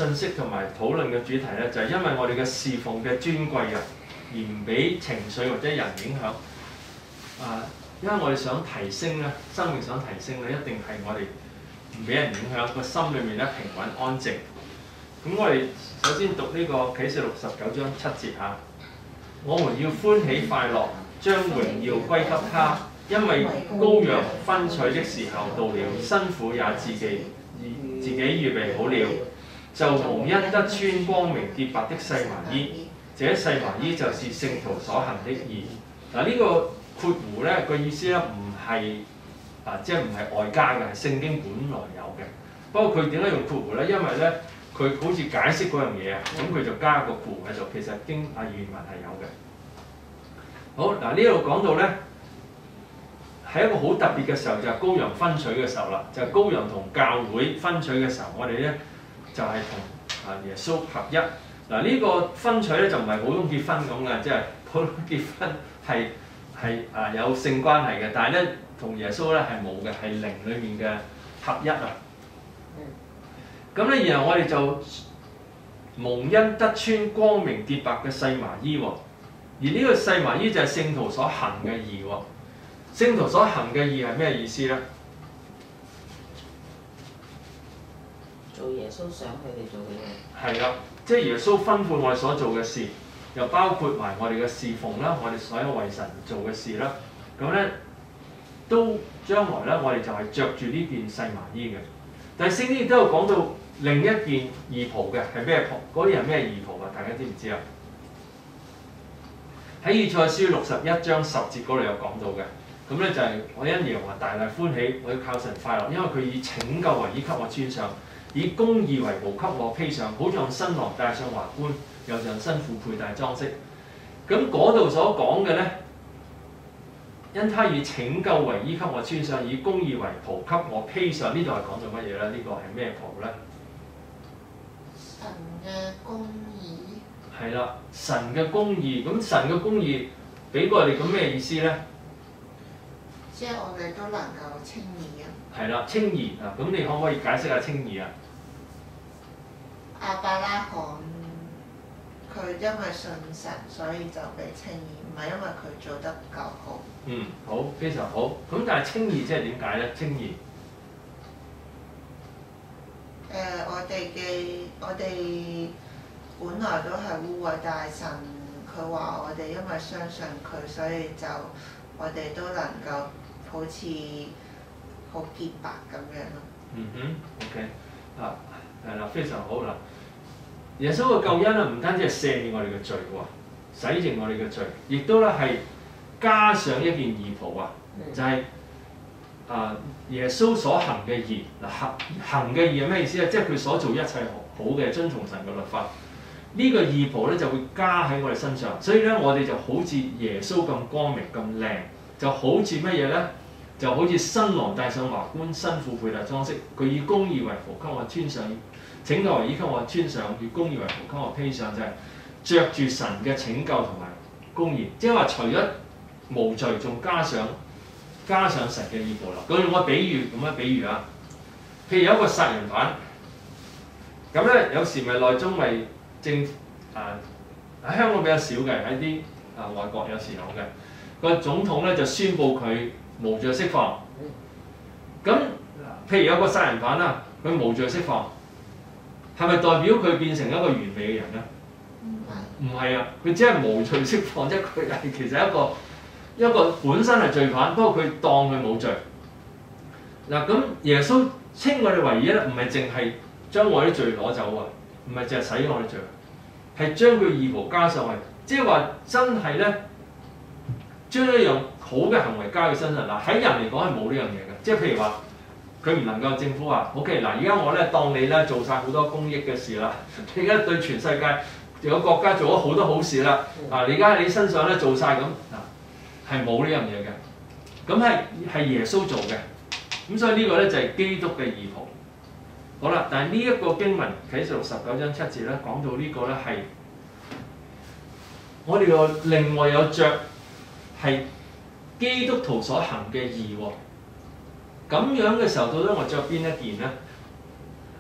信息同埋討論嘅主題咧，就係因為我哋嘅侍奉嘅尊貴啊，而唔俾情緒或者人影響。因為我哋想提升咧，生命想提升咧，一定係我哋唔俾人影響，個心裏面咧平穩安靜。咁我哋首先讀呢個啟示錄19章7節嚇，我們要歡喜快樂，將榮耀歸給他，因為羔羊分取的時候到了，新婦也自己預備好了，就蒙恩得穿光明潔白的細麻衣，這細麻衣就是聖徒所行的義。嗱，呢個括弧咧個意思咧唔係即係唔係外加嘅，係聖經本來有嘅。不過佢點解用括弧咧？因為咧佢好似解釋嗰樣嘢啊，咁佢就加個括弧喺度。其實經原文係有嘅。好嗱，呢度講到咧係一個好特別嘅時候，就係羔羊分取嘅時候啦。就係羔羊同教會分取嘅時候，我哋咧就係同耶穌合一。嗱，呢個分取咧就唔係普通結婚咁嘅，即係普通結婚係有性關係嘅，但係咧同耶穌咧係冇嘅，係靈裡面嘅合一啊。咁咧，然後我哋就蒙恩得穿光明潔白嘅細麻衣喎，而呢個細麻衣就係聖徒所行嘅義喎。聖徒所行嘅義係咩意思咧？ 做耶穌想佢哋做嘅嘢。 係啦，即係耶穌吩咐我哋所做嘅事，又包括埋我哋嘅侍奉啦，我哋所有為神做嘅事啦。咁咧都將來咧，我哋就係着住呢件細麻衣嘅。但係聖經亦都有講到另一件義袍嘅係咩袍？嗰啲係咩義袍啊？大家知唔知啊？喺以賽書61章10節嗰度有講到嘅。咁咧就係我因耶和華大大歡喜，我要靠神快樂，因為佢以拯救為衣給我穿上，以公義為袍給我披上，好像新郎戴上華冠，又像新婦佩戴裝飾。咁嗰度所講嘅咧，因他以拯救為衣給我穿上，以公義為袍給我披上，呢度係講到乜嘢咧？呢個係咩袍咧？ 神嘅公義。 係啦，神嘅公義。咁神嘅公義俾過我哋咁咩意思咧？ 即係我哋都能夠稱義啊！ 係啦，稱義啊！咁你可唔可以解釋下稱義啊？ 亞伯拉罕佢因為信神，所以就被稱義，唔係因為佢做得夠好。 好，非常好。咁但係稱義即係點解咧？稱義我哋本來都係污穢，但係神佢話我哋因為相信佢，所以就我哋都能夠好似好潔白咁樣咯。 OK 係啦，非常好啦。耶穌嘅救恩咧，唔單止係赦免我哋嘅罪喎，洗淨我哋嘅罪，亦都咧係加上一件義袍啊，就係耶穌所行嘅義。行嘅義係咩意思咧？即係佢所做一切好嘅，遵從神嘅律法。呢個義袍咧就會加喺我哋身上，所以咧我哋就好似耶穌咁光明咁靚，就好似乜嘢咧？就好似新郎戴上華冠，新婦佩戴裝飾。佢以公義為袍給我穿上，拯救為衣給我穿上，以公義為袍給我披上，就係着住神嘅拯救同埋公義。即係話除咗無罪，仲加上神嘅義袍啦。咁用個比喻咁樣比喻啊，譬如有一個殺人犯，咁咧有時咪內中咪喺香港比較少嘅，喺啲外國有時有嘅。個總統咧就宣佈佢無罪釋放。咁譬如有個殺人犯啦，佢無罪釋放，係咪代表佢變成一個完美嘅人咧？唔係啊，佢只係無罪釋放啫。佢係其實一個本身係罪犯，不過佢當佢冇罪。嗱，咁耶穌稱我哋為義咧，唔係淨係將我啲罪攞走啊，唔係淨係洗我啲罪，係將佢義袍加上去，即係話真係咧將一樣好嘅行為加喺身上。嗱，喺人嚟講係冇呢樣嘢嘅，即係譬如話佢唔能夠政府話 OK 嗱，而家我咧當你咧做晒好多公益嘅事啦，你而家對全世界有個國家做咗好多好事啦，你而家喺你身上咧做晒咁嗱，係冇呢樣嘢嘅，咁係耶穌做嘅，咁所以呢個咧就係基督嘅義袍。好啦，但係呢一個經文啟示錄19章7節咧講到呢個咧係我哋又另外有着係基督徒所行嘅義喎。咁樣嘅時候，到底我着邊一件咧？ 你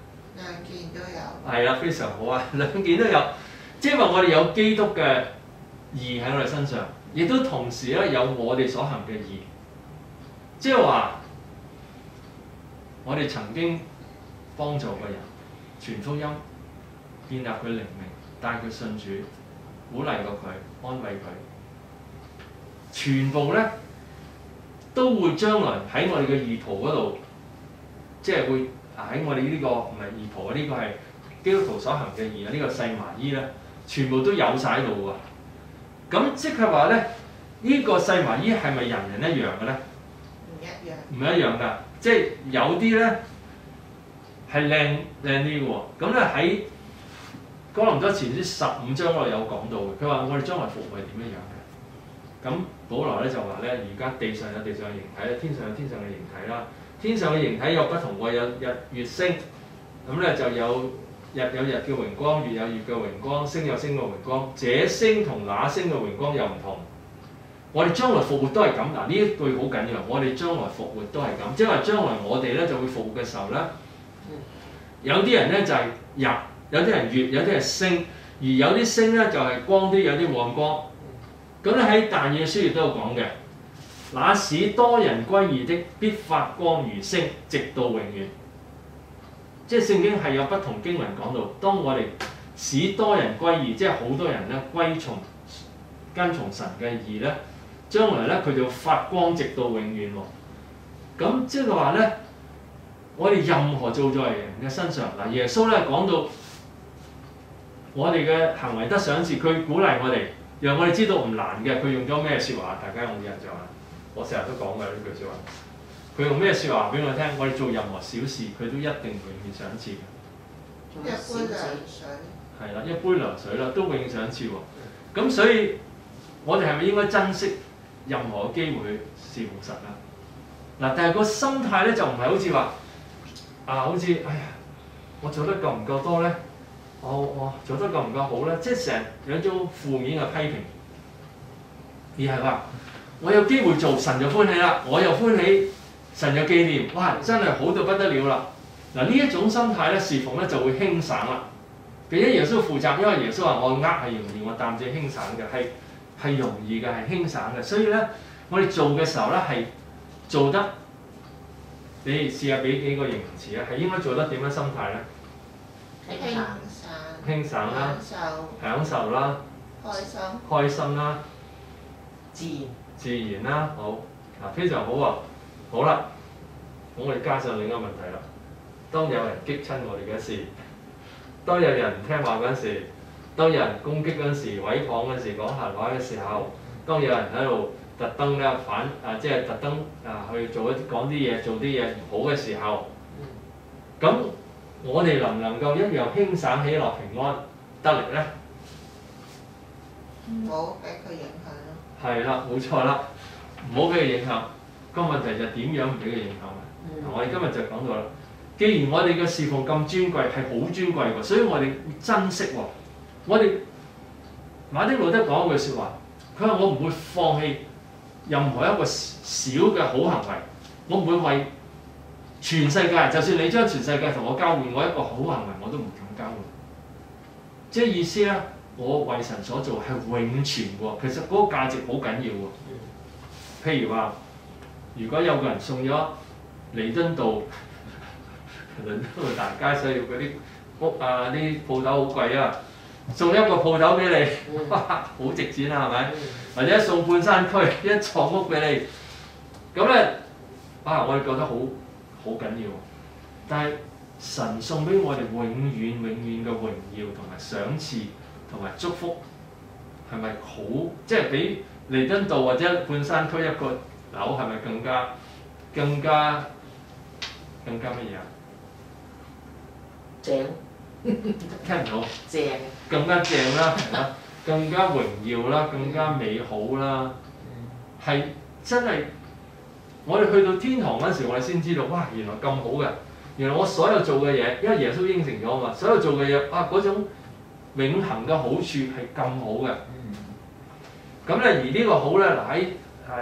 兩件都有。 係啦，非常好啊，兩件都有，即係話我哋有基督嘅義喺我哋身上，亦都同時咧有我哋所行嘅義，即係話我哋曾經幫助過人，傳福音，建立佢靈命，帶佢信主，鼓勵過佢，安慰佢，全部咧都會將來喺我哋嘅義袍嗰度，即係會喺我哋呢個唔係義袍啊，呢個係基督徒所行嘅義啊，呢個細麻衣咧，全部都有晒喺度喎。咁即係話咧，呢個細麻衣係咪人人一樣嘅咧？ 唔一樣。 唔一樣㗎，即係有啲咧係靚啲嘅喎。咁咧喺哥林多前書15章嗰度有講到嘅，佢話我哋將來復活係點樣樣嘅。咁保羅咧就話咧，而家地上有地上嘅形體，天上有天上嘅形體啦。天上嘅形體有不同喎，有日月星，咁咧就有日嘅榮光，月有月嘅榮光，星有星嘅榮光。這星同那星嘅榮光又唔同。我哋將來復活都係咁。嗱，呢一句好緊要，我哋將來復活都係咁，即係話將來我哋咧就會復活嘅時候咧，有啲人咧就係日，有啲人月，有啲係星，而有啲星咧就係光啲，有啲冇咁光。咁咧喺但以理書亦都有講嘅，那使多人歸義的必發光如星，直到永遠。即係聖經係有不同經文講到，當我哋使多人歸義，即係好多人咧跟從神嘅義咧，將來咧佢就發光直到永遠喎。咁即係話咧，我哋任何做在人嘅身上，嗱，耶穌咧講到我哋嘅行為得賞賜，佢鼓勵我哋，讓我哋知道唔難嘅。佢用咗咩説話？大家有冇印象啊？我成日都講嘅呢句説話。佢用咩説話俾我聽？我哋做任何小事，佢都一定永遠賞賜嘅。 一杯涼水。 係啦，一杯涼水啦，都永遠賞賜喎。咁所以，我哋係咪應該珍惜任何嘅機會侍奉神啊？嗱，但係個心態咧就唔係好似話好似哎呀，我做得夠唔夠多咧？我做得夠唔夠好咧？即係成日有一種負面嘅批評，而係話我有機會做，神就歡喜啦，我又歡喜，神有紀念，哇！真係好到不得了啦！嗱，呢一種心態咧，侍奉咧就會輕省啦。俾咗耶穌負責，因為耶穌話我軛係容易，我擔子輕省嘅，係容易嘅，係輕省嘅。所以咧，我哋做嘅時候咧係做得，你試下俾幾個形容詞啊，係應該做得點樣心態咧？輕省啦，享受啦，開心啦，自然啦，好嗱，非常好喎。好啦，咁我哋加上另一個問題啦。當有人激親我哋嗰時，當有人唔聽話嗰陣時，當有人攻擊嗰陣時、毀謗嗰陣時、講閒話嘅時候，當有人喺度特登咧即係特登去講啲嘢、做啲嘢唔好嘅時候，咁我哋能唔能夠一樣輕省喜樂平安得力咧？ 唔好俾佢影響咯。 係啦，冇錯啦，唔好俾佢影響。個問題就係點樣唔俾佢影響啊？我哋今日就講到啦。既然我哋嘅侍奉咁尊貴，係好尊貴喎，所以我哋要珍惜喎。我哋馬丁路德講一句説話，佢話：我唔會放棄任何一個小嘅好行為，我唔會為全世界，就算你將全世界同我交換，我一個好行為我都唔敢交換。即係意思咧，我為神所做係永存喎。其實嗰個價值好緊要喎。譬如話，如果有個人送咗彌敦道，倫敦道大街需要嗰啲屋啲鋪頭好貴啊，送一個鋪頭俾你，哇，好值錢啊，係咪？或者送半山區一座屋俾你，咁咧我哋覺得好緊要。但係神送俾我哋永遠嘅榮耀同埋賞賜同埋祝福，係咪好？即係比彌敦道或者半山區一個樓係咪更加乜嘢啊？ 正， 聽唔到。 正。 更加正啦，係嘛？更加榮耀啦，更加美好啦。係真係，我哋去到天堂嗰陣時，我哋先知道，哇！原來咁好嘅。原來我所有做嘅嘢，因為耶穌應承咗啊嘛，所有做嘅嘢，嗰種永恆嘅好處係咁好嘅。咁咧，而呢個好咧，嗱喺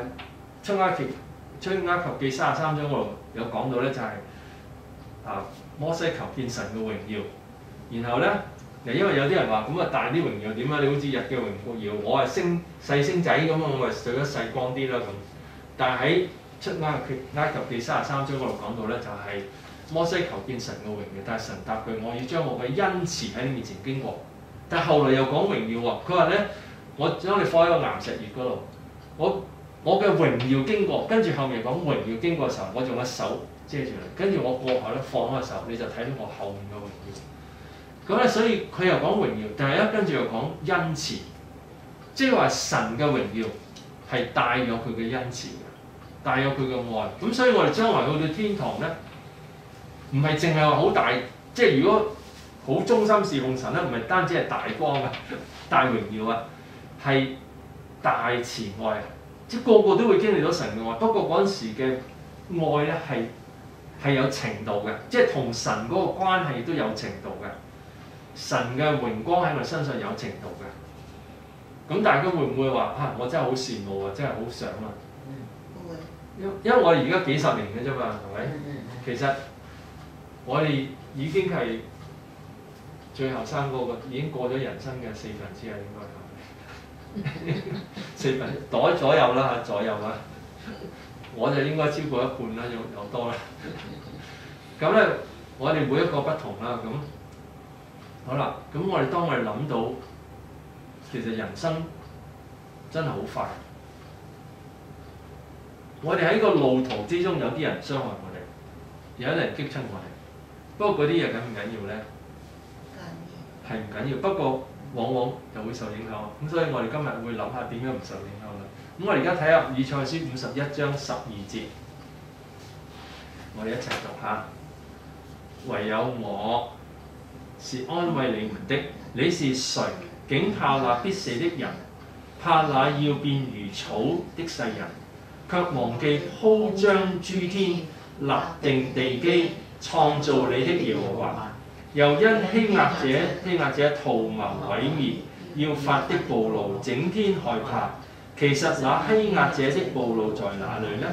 出埃及記33章嗰度有講到咧，就係摩西求見神嘅榮耀，然後咧，因為有啲人話咁啊大啲榮耀點啊？你好似日嘅榮耀，我係細星仔咁啊，我咪對得細光啲啦咁。但係喺出埃及記33章嗰度講到咧，就係、摩西求見神嘅榮耀，但係神答佢：我要將我嘅恩慈喺你面前經過。但係後來又講榮耀喎，佢話咧，我將你放喺個岩石穴嗰度，我嘅榮耀經過，跟住後面講榮耀經過嘅時候，我用個手遮住你，跟住我過後咧放開手，你就睇到我後面嘅榮耀。咁咧，所以佢又講榮耀，但係一跟住又講恩慈，即係話神嘅榮耀係帶有佢嘅恩慈嘅，帶有佢嘅愛。咁所以我哋將來去到天堂咧，唔係淨係話好大，即係如果好忠心侍奉神咧，唔係單止係大光啊、大榮耀啊，係大慈愛，即係個個都會經歷到神嘅愛。不過嗰陣時嘅愛咧係有程度嘅，即係同神嗰個關係都有程度嘅。神嘅榮光喺我身上有程度嘅。咁大家會唔會話我真係好羨慕啊，真係好想啊？ 會。 因為我哋而家幾十年嘅啫嘛，係咪？其實我哋已經係最後生嗰個，已經過咗人生嘅4分之一應該係4分袋左右啦嚇，左右啦。我就應該超過一半啦，有多啦。咁咧，我哋每一個不同啦。咁好啦，咁當我哋諗到，其實人生真係好快。我哋喺個路途之中，有啲人傷害我哋，有啲人激親我哋。不過嗰啲嘢緊唔緊要咧？係唔緊要，不過往往就會受影響。咁所以我哋今日會諗下點樣唔受影響啦。咁我哋而家睇下以賽亞書51章12節，我哋一齊讀下。唯有我是安慰你們的，你是誰？竟怕那必死的人，怕那要變如草的世人，卻忘記鋪張諸天、立定地基、創造你的耶和華。又因欺壓者圖謀毀滅，要發的暴怒，整天害怕。其實那欺壓者的暴怒在哪裏呢？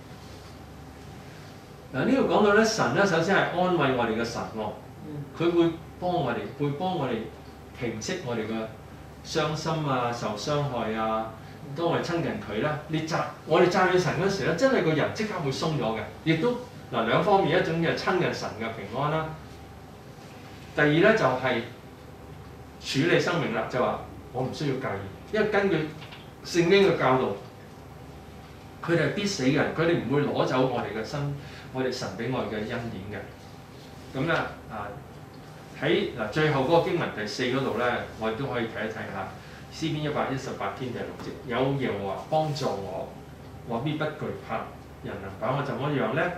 嗱，呢度講到咧，神咧首先係安慰我哋嘅神喎，佢會幫我哋平息我哋嘅傷心啊、受傷害啊。當我哋親近佢咧，我哋讚美神嗰時咧，真係個人即刻會鬆咗嘅。亦都兩方面，一種就係親近神嘅平安啦。第二咧就係處理生命啦，就話我唔需要介意，因為根據聖經嘅教導，佢哋係必死嘅人，佢哋唔會攞走我哋嘅我哋神俾我哋嘅恩典嘅。咁咧喺最後嗰個經文第4嗰度咧，我哋都可以睇一睇下詩篇118篇第6節，有耶和華幫助我，我必不懼怕，人能把我怎麼樣咧？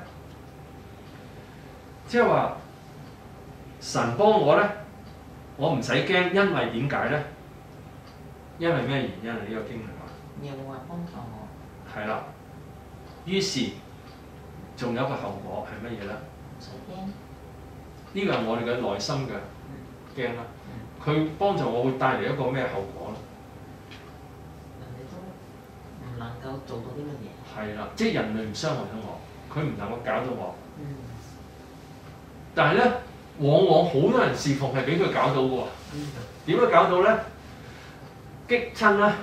即係話神幫我咧，我唔使驚，因為點解咧？因為咩原因啊？呢個經文話耶和華幫助我。 係啦，於是仲有一個後果係乜嘢咧？ 唔使驚。呢個係我哋嘅內心嘅驚啦。佢幫助我會帶嚟一個咩後果咧？ 人哋都唔能夠做到啲乜嘢。 係啦，即係人類唔傷害到我，佢唔能夠搞到我。但係咧，往往好多人侍奉係俾佢搞到嘅喎。點樣搞到咧？激親啦！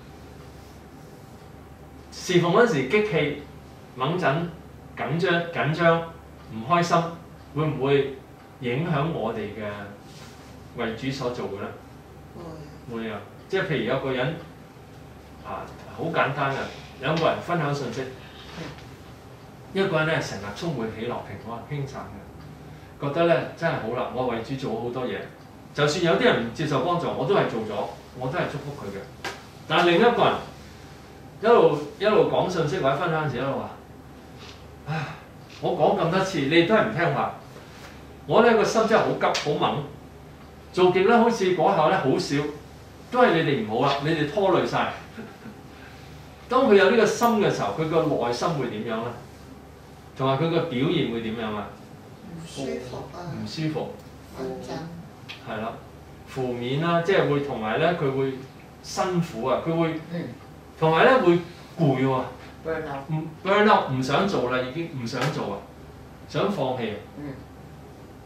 侍奉嗰陣時激氣、猛陣、緊張、唔開心，會唔會影響我哋嘅為主所做嘅咧？會啊！即係譬如有個人好簡單嘅，兩個人分享信息，一個人咧成日充滿喜樂、平安、輕省嘅，覺得咧真係好啦，我為主做咗好多嘢，就算有啲人唔接受幫助，我都係做咗，我都係祝福佢嘅。但係另一個人一路講信息或者分享時一路話：唉，我講咁多次，你哋都係唔聽話。我咧個心真係好急好猛，做極咧好似嗰下咧好少，都係你哋唔好啦，你哋拖累晒。當佢有呢個心嘅時候，佢個內心會點樣咧？同埋佢個表現會點樣啊？ 唔舒服啊！ 唔舒服。 緊張。 係啦，負面啦，即係會同埋咧，佢會辛苦啊，佢會同埋咧會攰喎。burn out 唔想做啦，已經唔想做啊，想放棄。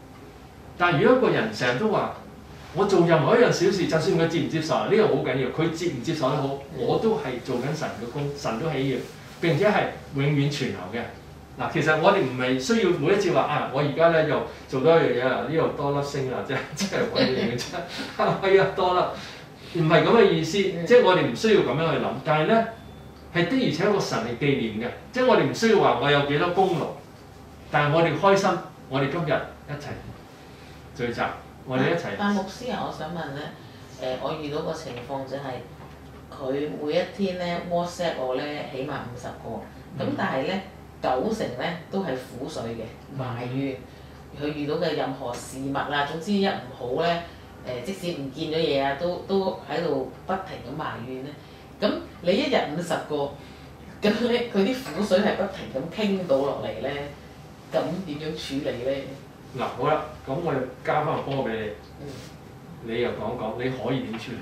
但係如果一個人成日都話我做任何一樣小事，就算佢接唔接受，呢個好緊要。佢接唔接受都好，我都係做緊神嘅工，神都喜悅，並且係永遠存留嘅。嗱，其實我哋唔係需要每一次話啊，我而家咧又做多一樣嘢啦，呢度多粒星啦，即係揾嘢嘅啫，係啊多粒，唔係咁嘅意思，即係我哋唔需要咁樣去諗。但係咧係的而且確神係紀念嘅，即係我哋唔需要話我有幾多功勞，但係我哋開心，我哋今日一齊聚集，我哋一齊。 但牧師啊，我想問咧，我遇到個情況就係、佢每一天咧 WhatsApp 我咧，起碼50個，咁但係咧90成咧都係苦水嘅埋怨，佢遇到嘅任何事物啊，總之一唔好咧，即使唔見咗嘢啊，都喺度不停咁埋怨咧。咁你一日50個，咁咧佢啲苦水係不停咁傾到落嚟咧，咁點樣處理咧？ 嗱好啦，咁我又交翻個波俾你，你又講講你可以點處理？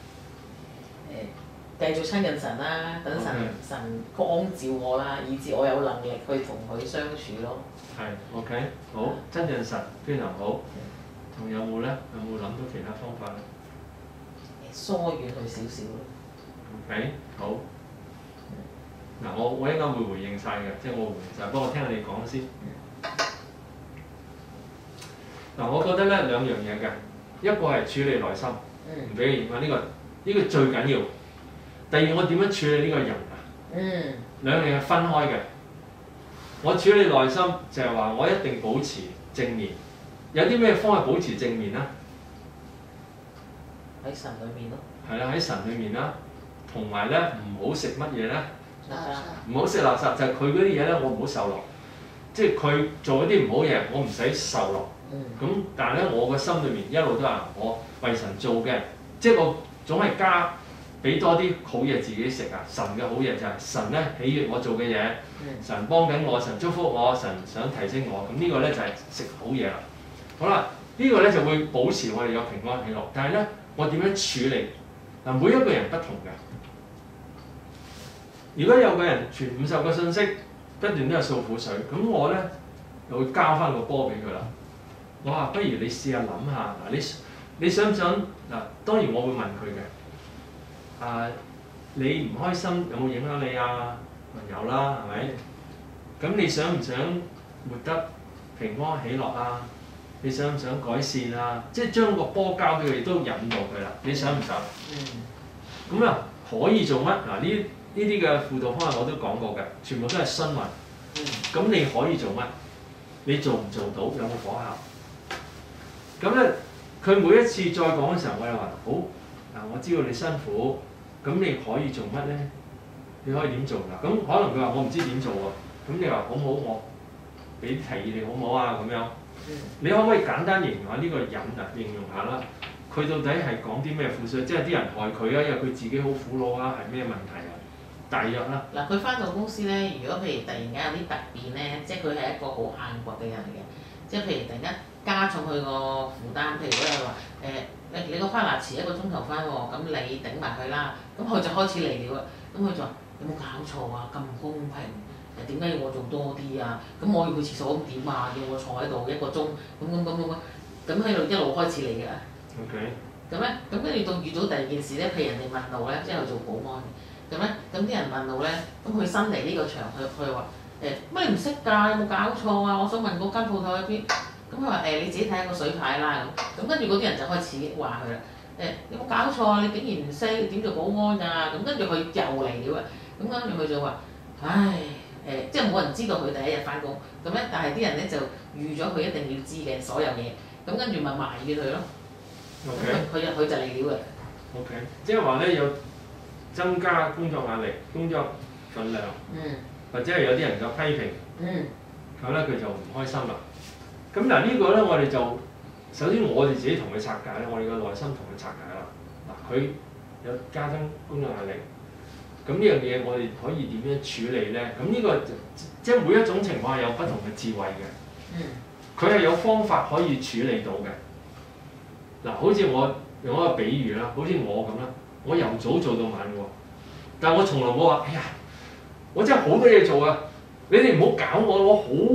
繼續親近神啦，等神光照我啦，以至我有能力去同佢相處咯。 係 OK， 好，親近神非常好。仲有冇咧？有冇諗到其他方法咧？ 疏遠佢少少咯。 OK， 好。嗱，我一陣間會回應晒嘅，即係我回應晒，不過我聽下你講先。嗱，我覺得咧兩樣嘢嘅，一個係處理內心，唔俾佢影響，呢個最緊要。第二，我點樣處理呢個人啊？兩樣係分開嘅。我處理內心就係話，我一定保持正面。有啲咩方法保持正面啊？ 喺神裏面咯。 係啦，喺神裏面啦，同埋咧唔好食乜嘢咧？ 垃圾。 唔好食垃圾，就係佢嗰啲嘢咧，我唔好受落。即係佢做一啲唔好嘢，我唔使受落。咁但係咧，我個心裏面一路都係我為神做嘅，即係我總係加俾多啲好嘢自己食啊！神嘅好嘢就係神咧喜悅我做嘅嘢，神幫緊我，神祝福我，神想提升我，咁呢個咧就係食好嘢啦。好啦，呢個咧就會保持我哋有平安喜樂。但係咧，我點樣處理？嗱，每一個人不同嘅。如果有個人傳50個信息，不斷都係訴苦水，咁我咧就會交翻個波俾佢啦。我話不如你試下諗下，嗱你想唔想嗱？當然我會問佢嘅。你唔開心有冇影響你啊？有啦，係咪？咁你想唔想活得平安喜樂啊？你想唔想改善啊？即係將個波交俾佢，都引導佢啦。你想唔想？咁啊，可以做乜？嗱，呢啲嘅輔導方案我都講過嘅，全部都係詢問。咁你可以做乜？你做唔做到？有冇果效？咁咧，佢每一次再講嘅時候，我又話好嗱，我知道你辛苦，咁你可以做乜咧？你可以點做㗎？咁可能佢話我唔知點做喎，咁你話好唔好？我俾提議你好唔好啊？咁樣，你可唔可以簡單形容下呢個人啊？形容下啦，佢到底係講啲咩苦水？即係啲人害佢啊，因為佢自己好苦惱啊，係咩問題啊？大約啦。嗱， 佢返到公司咧，如果譬如突然間有啲突變咧，即係佢係一個好硬倔嘅人嚟嘅，即係譬如突然間加重佢個負擔，譬如嗰日話你個 partner 遲1個鐘頭返喎，咁你頂埋佢啦，咁佢就開始嚟了啦，咁佢就話有冇搞錯啊？咁唔公平，點解要我做多啲啊？咁我要去廁所咁點啊？要我坐喺度1個鐘，咁喺度一路開始嚟㗎。 OK。 咁咧，咁跟住到遇到第二件事咧，譬如人哋問路咧，即係做保安嘅。咁咧，咁啲人問路咧，咁佢新嚟呢個場，佢話乜你唔識㗎？有冇搞錯啊？我想問嗰間鋪頭喺邊？咁佢話你自己睇下個水牌啦咁。咁跟住嗰啲人就開始話佢啦，有冇搞錯啊？你竟然唔識點做保安㗎？咁跟住佢又嚟了啊！咁跟住佢就話，唉即係冇人知道佢第一日返工。咁咧，但係啲人咧就預咗佢一定要知嘅所有嘢。咁跟住咪埋怨佢咯。佢就嚟了嘅。 OK， 即係話咧有增加工作壓力、工作份量，或者係有啲人嘅批評，咁咧佢就唔開心啦。咁嗱呢個咧我哋就首先我哋自己同佢拆解咧，我哋個內心同佢拆解啦。嗱，佢有加增工作壓力，咁呢樣嘢我哋可以點樣處理咧？咁呢個即係每一種情況係有不同嘅智慧嘅。佢係有方法可以處理到嘅。嗱，好似我用一個比喻啦，好似我咁啦，我由早做到晚喎，但係我從來冇話，哎呀，我真係好多嘢做啊！你哋唔好搞我，我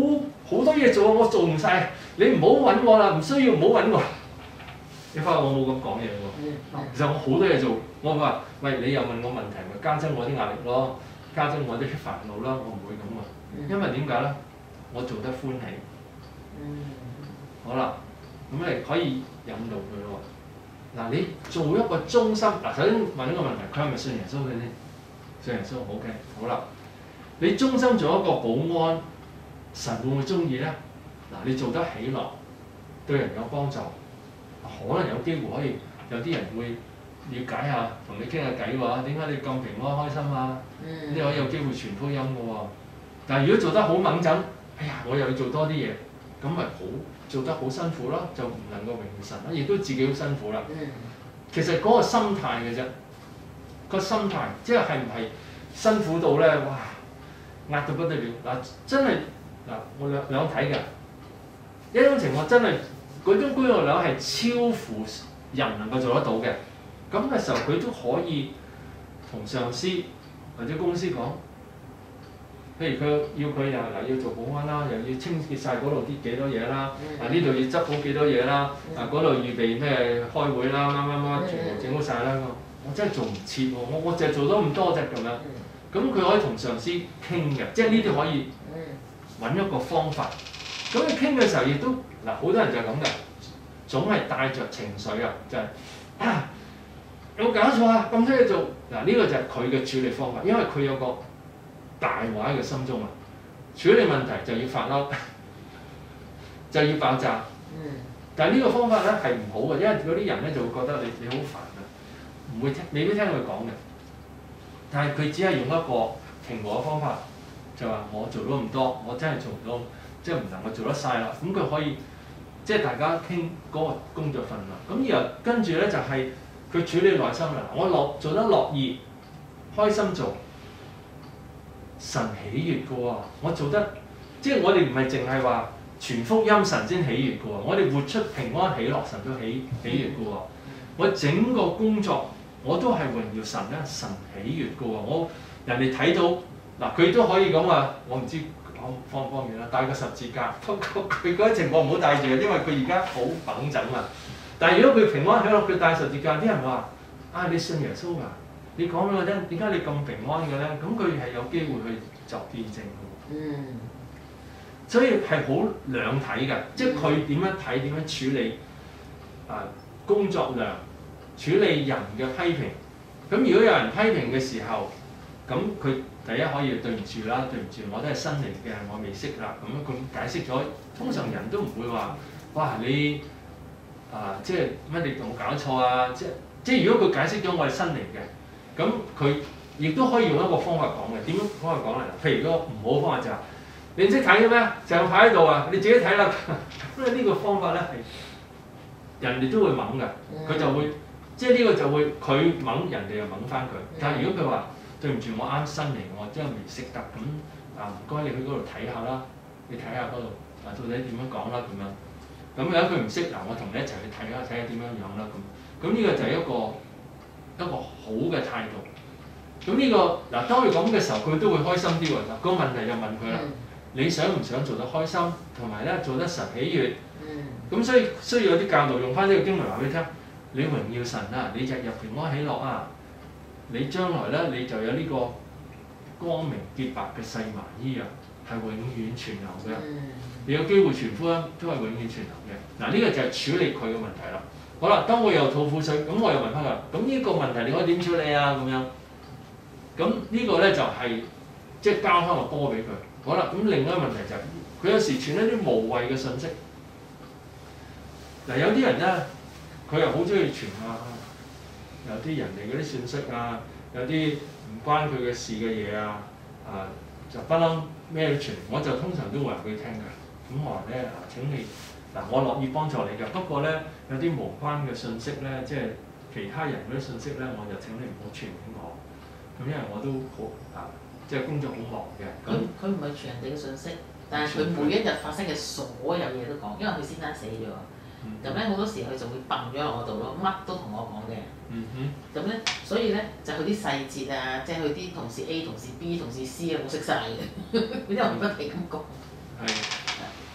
好多嘢做啊，我做唔晒，你唔好揾我啦，唔需要唔好揾我。你發覺我冇咁講嘢喎。其實我好多嘢做，我話喂，你又問我問題，咪加增我啲壓力咯，加增我啲煩惱啦，我唔會咁啊。因為點解咧？我做得歡喜。好啦，咁你可以引導佢咯。嗱，你做一個忠心，嗱，首先問一個問題，佢係咪信耶穌嘅先？信耶穌 OK， 好啦。你忠心做一個保安，神會唔會中意咧？嗱，你做得喜樂，對人有幫助，可能有機會可以有啲人會了解下，同你傾下偈喎。點解你咁平安開心啊？你可以有機會傳福音嘅喎。但係如果做得好猛陣，哎呀，我又要做多啲嘢，咁咪好做得好辛苦咯，就唔能夠榮耀神啦，亦都自己好辛苦啦。其實嗰個心態嘅啫，個心態即係唔係辛苦到咧？哇！壓到不得了嗱，真係嗱，我兩睇嘅一種情況，真係嗰種工作量係超乎人能夠做得到嘅。咁嘅時候，佢都可以同上司或者公司講，譬如佢要佢要做保安啦，又要清潔晒嗰度啲幾多嘢啦，呢度要執好幾多嘢啦，嗰度預備咩開會啦，乜全部整好晒啦。我真係做唔切喎，我淨係做到咁多啫咁樣。咁佢可以同上司傾嘅，即係呢啲可以揾一個方法。咁你傾嘅時候亦都嗱，好多人就係咁嘅，總係帶着情緒啊，就係有冇搞錯啊？咁多嘢做嗱，呢個就係佢嘅處理方法，因為佢有個大話喺佢心中啊。處理問題就要發嬲，就要爆炸。但係呢個方法咧係唔好嘅，因為嗰啲人咧就會覺得你好煩啊，唔會未必聽佢講嘅。但係佢只係用一個平和嘅方法，就話我做到咁多，我真係做唔到，即係唔能夠做得晒啦。咁佢可以即係大家傾嗰個工作份量。咁然後跟住咧就係佢處理內心啦。我做得樂意，開心做，神喜悅嘅喎。我做得即係我哋唔係淨係話傳福音神先喜悅嘅喎，我哋活出平安喜樂神都喜悅嘅喎。我整個工作。我都係榮耀神咧，神喜悅嘅喎。人哋睇到嗱，佢都可以咁話，我唔知方唔方便啦，帶個十字架。不過佢嗰啲情況唔好帶住啊，因為佢而家好繃緊啊。但係如果佢平安喜樂，佢帶十字架，啲人話：啊，你信耶穌㗎？你講俾我聽，點解你咁平安嘅咧？咁佢係有機會去作見證嘅。所以係好兩睇嘅，即係佢點樣睇，點樣處理工作量。處理人嘅批評，咁如果有人批評嘅時候，咁佢第一可以對唔住啦，對唔住，我都係新嚟嘅，我未識啦，咁樣佢解釋咗。通常人都唔會話，哇你即係乜你有冇搞錯啊？即係如果佢解釋咗我係新嚟嘅，咁佢亦都可以用一個方法講嘅。點樣方法講咧？譬如嗰個唔好嘅方法就係、你唔識睇嘅咩？成日擺喺度啊，你自己睇啦。因為呢個方法咧係人哋都會掹嘅，佢就會。即係呢個就會佢掹人哋又掹翻佢，但係如果佢話對唔住我啱新嚟，我真係未識得咁唔該你去嗰度睇下啦，你睇下嗰度到底點樣講啦咁樣。咁有佢唔識我同你一齊去睇下點樣樣啦咁。咁呢個就係一個好嘅態度。咁呢個當佢咁嘅時候，佢都會開心啲喎。個問題就問佢啦，你想唔想做得開心，同埋咧做得神喜悅？咁所以需要有啲教導，用翻呢個經文話俾你聽。你榮耀神啊！你日日平安喜樂啊！你將來咧你就有呢個光明潔白嘅細麻衣啊，係永遠存留嘅。你有機會傳福音都係永遠存留嘅。嗱，呢個就係處理佢嘅問題啦。好啦，當我又吐苦水，咁我又問翻佢：咁呢個問題你可以點處理啊？咁樣，咁呢個咧就係即係交翻個波俾佢。好啦，咁另一個問題就係佢有時傳一啲無謂嘅信息。嗱，有啲人咧。佢又好中意傳有啲人哋嗰啲信息啊，有啲唔關佢嘅事嘅嘢啊，就不嬲咩都傳，我就通常都話俾佢聽嘅。咁我話咧請你我樂意幫助你嘅，不過咧有啲無關嘅信息咧，即係其他人嗰啲信息咧，我就請你唔好傳俾我。咁因為我都好即係工作好忙嘅。 佢唔係傳人哋嘅信息，但係佢每一日發生嘅所有嘢都講，因為佢先生死咗。咁咧好多時佢就會揼咗落我度咯，乜都同我講嘅。咁咧，所以咧就佢啲細節啊，即係佢啲同事 A、同事 B、同事 C 啊，我識晒嘅，因為我不停咁講。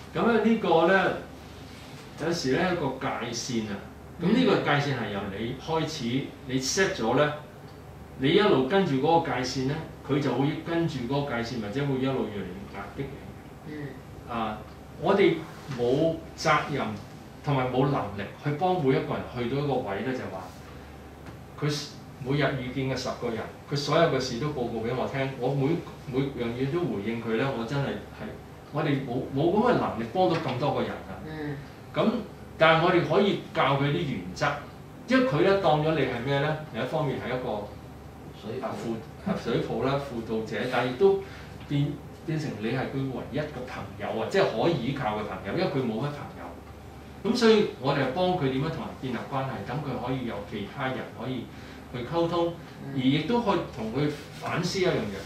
咁咧呢個咧有時咧一個界線啊，咁呢個界線係由你開始，你 set 咗咧，你一路跟住嗰個界線咧，佢就會跟住嗰個界線，或者會一路越嚟越壓迫你。我哋冇責任同埋冇能力去幫每一個人去到一個位咧，就話佢每日遇見嘅10個人，佢所有嘅事都報告俾我聽，我每樣嘢都回應佢咧，我真係我哋冇咁嘅能力幫到咁多個人啊。咁但係我哋可以教佢啲原則，因為佢咧當咗你係咩咧？另一方面係一個水泡啦、輔導者，但係亦都變成你係佢唯一嘅朋友啊，即係可以依靠嘅朋友，因為佢冇乜朋友。咁所以我哋係幫佢點樣同人建立關係，等佢可以有其他人可以去溝通，而亦都可以同佢反思一樣嘢。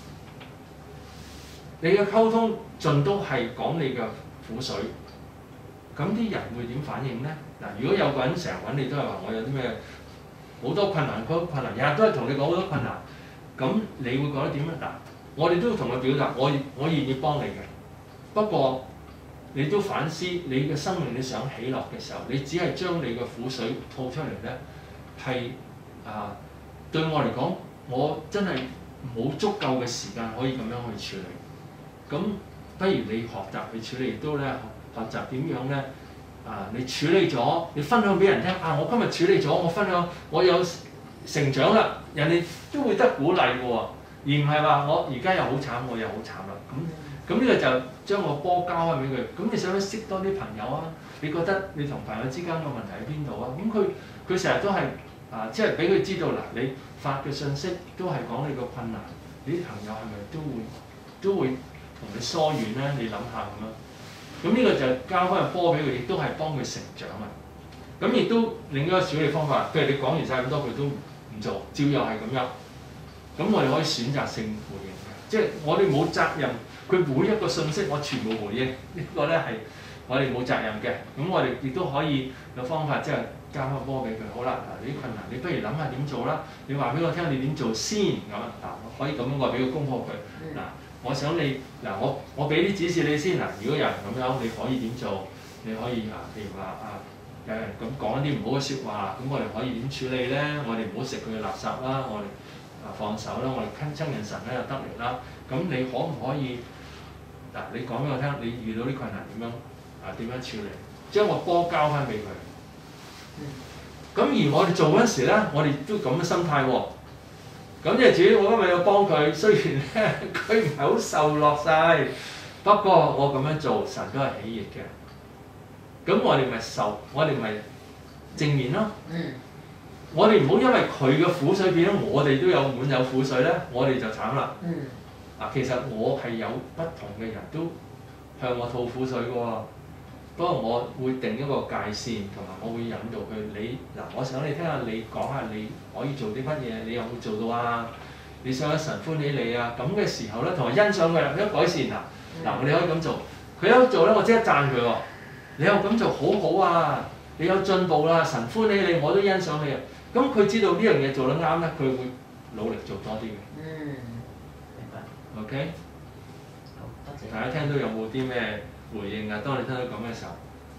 你嘅溝通盡都係講你嘅苦水，咁啲人會點反應咧？嗱，如果有個人成日揾你都係話我有啲咩好多困難，日日都係同你講好多困難，咁你會覺得點咧？嗱，我哋都要同佢表達，我願意幫你嘅，不過你都反思你嘅生命，你想喜樂嘅時候，你只係將你嘅苦水吐出嚟咧，係對我嚟講，我真係冇足夠嘅時間可以咁樣去處理。咁不如你學習去處理，亦都咧學習點樣咧你處理咗，你分享俾人聽我今日處理咗，我分享我有成長啦，人哋都會得鼓勵嘅喎，而唔係話我而家又好慘，我又好慘啦。咁呢個就將個波交翻俾佢。咁你想唔想識多啲朋友啊？你覺得你同朋友之間嘅問題喺邊度啊？咁佢成日都係即係俾佢知道嗱，你發嘅信息都係講你個困難，你啲朋友係咪都會同你疏遠咧？你諗下咁樣。咁呢個就交翻個波俾佢，亦都係幫佢成長啊。咁亦都另一個處理方法，譬如你講完晒咁多，佢都唔做，照樣係咁樣。咁我哋可以選擇性回應嘅，即係我哋冇責任，佢每一個信息我全部回應，呢個咧係我哋冇責任嘅。咁我哋亦都可以有方法，即係交翻波俾佢。好啦，嗱，你啲困難，你不如諗下點做啦。你話俾我聽，你點做先咁啊？嗱，可以咁樣我俾個功課佢嗱。我想你嗱，我俾啲指示你先嗱。如果有人咁樣，你可以點做？你可以譬如話有人咁講一啲唔好嘅説話，咁我哋可以點處理咧？我哋唔好食佢嘅垃圾啦，我哋放手啦，我哋親近神咧就得力啦。咁你可唔可以嗱？你講俾我聽，你遇到啲困難點樣點樣處理？將個波交翻俾佢。咁而我哋做嗰陣時咧，我哋都咁嘅心態喎。咁即係主，我今日要幫佢，雖然咧佢唔係好受落晒，不過我咁樣做，神都係喜悅嘅。咁我哋咪正面咯。我哋唔好因為佢嘅苦水變咗，我哋都滿有苦水咧，我哋就慘啦。其實我係有不同嘅人都向我吐苦水嘅喎。不過我會定一個界線，同埋我會引導佢。我想你聽下，你講下你可以做啲乜嘢，你有冇做到啊？你想神歡喜你啊？咁嘅時候咧，同埋欣賞佢，一改善我哋可以咁做。佢有做咧，我即刻讚佢喎。你有咁做好好啊！你有進步啦，神歡喜你，我都欣賞你啊！咁佢知道呢樣嘢做得啱咧，佢會努力做多啲嘅。 明白。 OK。 好，多謝。 大家聽到有冇啲咩回應啊？當你聽到咁嘅時候，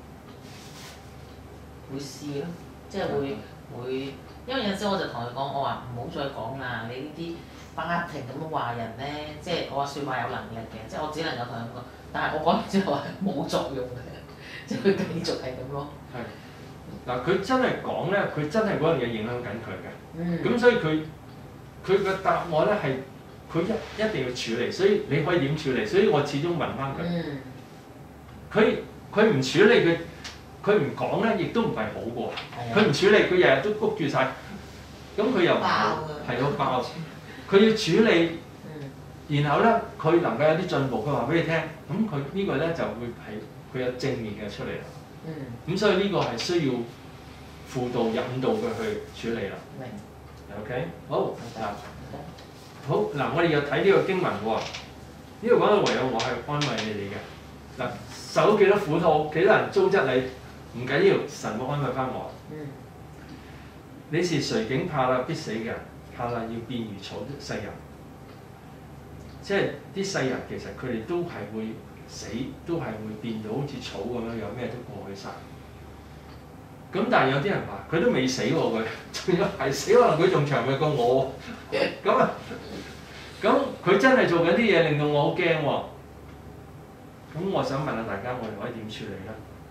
會試咯，即係會，因為有陣時我就同佢講，我話唔好再講啦，你呢啲不停咁樣話人咧，即係我話説話有能力嘅，即係我只能夠同佢講，但係我講完之後係冇作用嘅，即係佢繼續係咁咯。 係。嗱，佢真係講咧，佢真係嗰樣嘢影響緊佢嘅。咁所以佢嘅答案咧係，佢一定要處理，所以你可以點處理？所以我始終問翻佢。佢唔處理佢唔講咧，亦都唔係好喎。佢唔處理，佢日日都谷住晒。咁佢又唔好，係好爆。佢要處理，然後咧佢能夠有啲進步，佢話俾你聽，咁佢呢個咧就會係佢有正面嘅出嚟啦。咁所以呢個係需要輔導引導佢去處理啦。 明。 OK， 好嗱，好嗱，我哋又睇呢個經文喎。呢度講到唯有我係安慰你哋嘅嗱，受咗幾多苦痛，幾多人糟質你，唔緊要，神會安慰翻我。你是誰竟怕啦必死嘅人，怕啦要變如草的世人。即係啲世人其實佢哋都係會死都係會變到好似草咁樣，有咩都過去晒。咁但係有啲人話佢都未死喎，佢仲有係死，可能佢仲長命過我。咁啊，咁佢真係做緊啲嘢令到我好驚喎。咁我想問下大家，我哋可以點處理咧？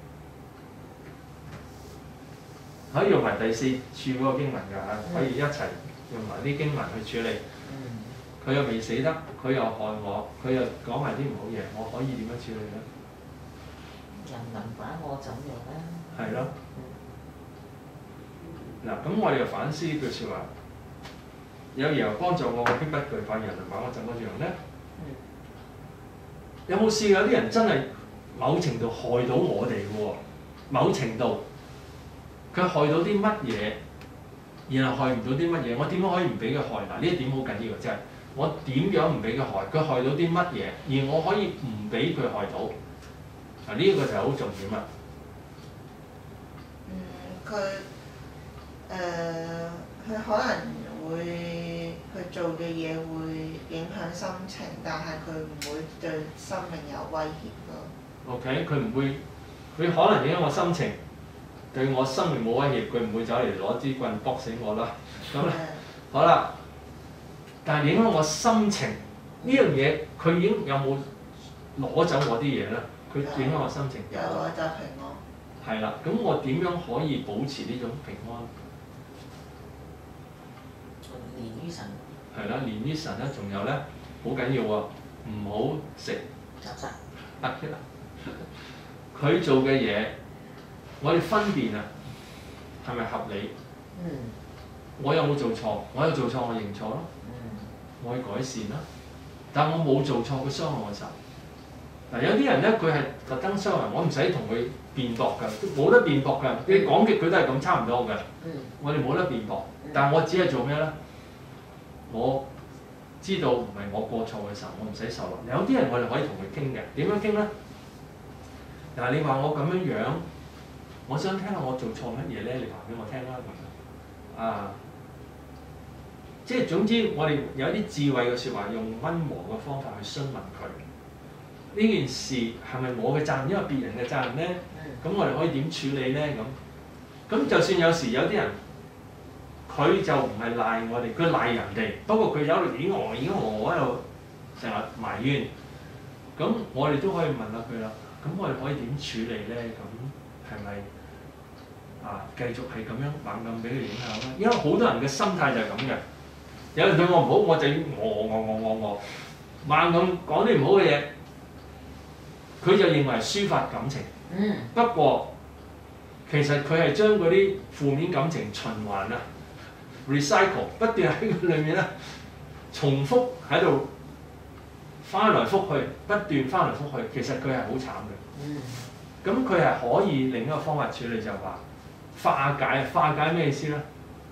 可以用埋第4處嗰個經文㗎，可以一齊用埋啲經文去處理。佢又未死得，佢又害我，佢又講埋啲唔好嘢，我可以點樣處理咧？ 人能把我怎樣咧？ 係咯。嗱，咁我哋又反思呢句説話，有耶和華幫助我，我必不懼怕，人能把我怎麼樣咧？有冇試過有啲人真係某程度害到我哋嘅喎？某程度佢害到啲乜嘢，然後害唔到啲乜嘢？我點樣可以唔俾佢害？嗱，呢一點好緊要嘅，即係我點樣唔俾佢害？佢害到啲乜嘢，而我可以唔俾佢害到？嗱，呢一個就係好重點啦。 佢可能會佢做嘅嘢會影響心情，但係佢唔會對生命有威脅咯。 OK，佢唔會，佢可能影響我心情，對我生命冇威脅，佢唔會走嚟攞支棍搏死我啦。咁好啦，但係影響我心情呢樣嘢，佢已經有冇攞走我啲嘢咧？佢影響我心情有攞走平安。 係啦，咁我點樣可以保持呢種平安？ 連於神。 係啦，連於神咧，仲有咧，好緊要喎，唔好食雜質。 係啦，佢做嘅嘢，我哋分辨啊，係咪合理？我有冇做錯？我有做錯，我認錯咯。我去改善啦。但我冇做錯，佢傷害我嘅時候，嗱，有啲人咧，佢係特登傷害我，唔使同佢辯駁㗎，冇得辯駁㗎。你講極佢都係咁差唔多㗎。我哋冇得辯駁，但我只係做咩咧？我知道唔係我過錯嘅時候，我唔使受落。有啲人我哋可以同佢傾嘅，點樣傾咧？嗱，你話我咁樣樣，我想聽下我做錯乜嘢咧？你話俾我聽啦。啊，即係總之，我哋有啲智慧嘅説話，用溫和嘅方法去詢問佢。呢件事係咪我嘅責任？因為別人嘅責任咧，咁我哋可以點處理咧？咁就算有時有啲人，佢就唔係賴我哋，佢賴人哋。不過佢有度演我喺度成日埋怨。咁我哋都可以問下佢啦。咁我哋可以點處理咧？咁係咪繼續係咁樣猛咁俾佢影響咧？因為好多人嘅心態就係咁嘅。有人對我唔好，我就我猛咁講啲唔好嘅嘢。佢就認為抒發感情。不過其實佢係將嗰啲負面感情循環啊 ，recycle 不斷喺佢裏面咧重複喺度翻來覆去，不斷翻來覆去。其實佢係好慘嘅。咁佢係可以另一個方法處理，就係話化解。化解咩意思咧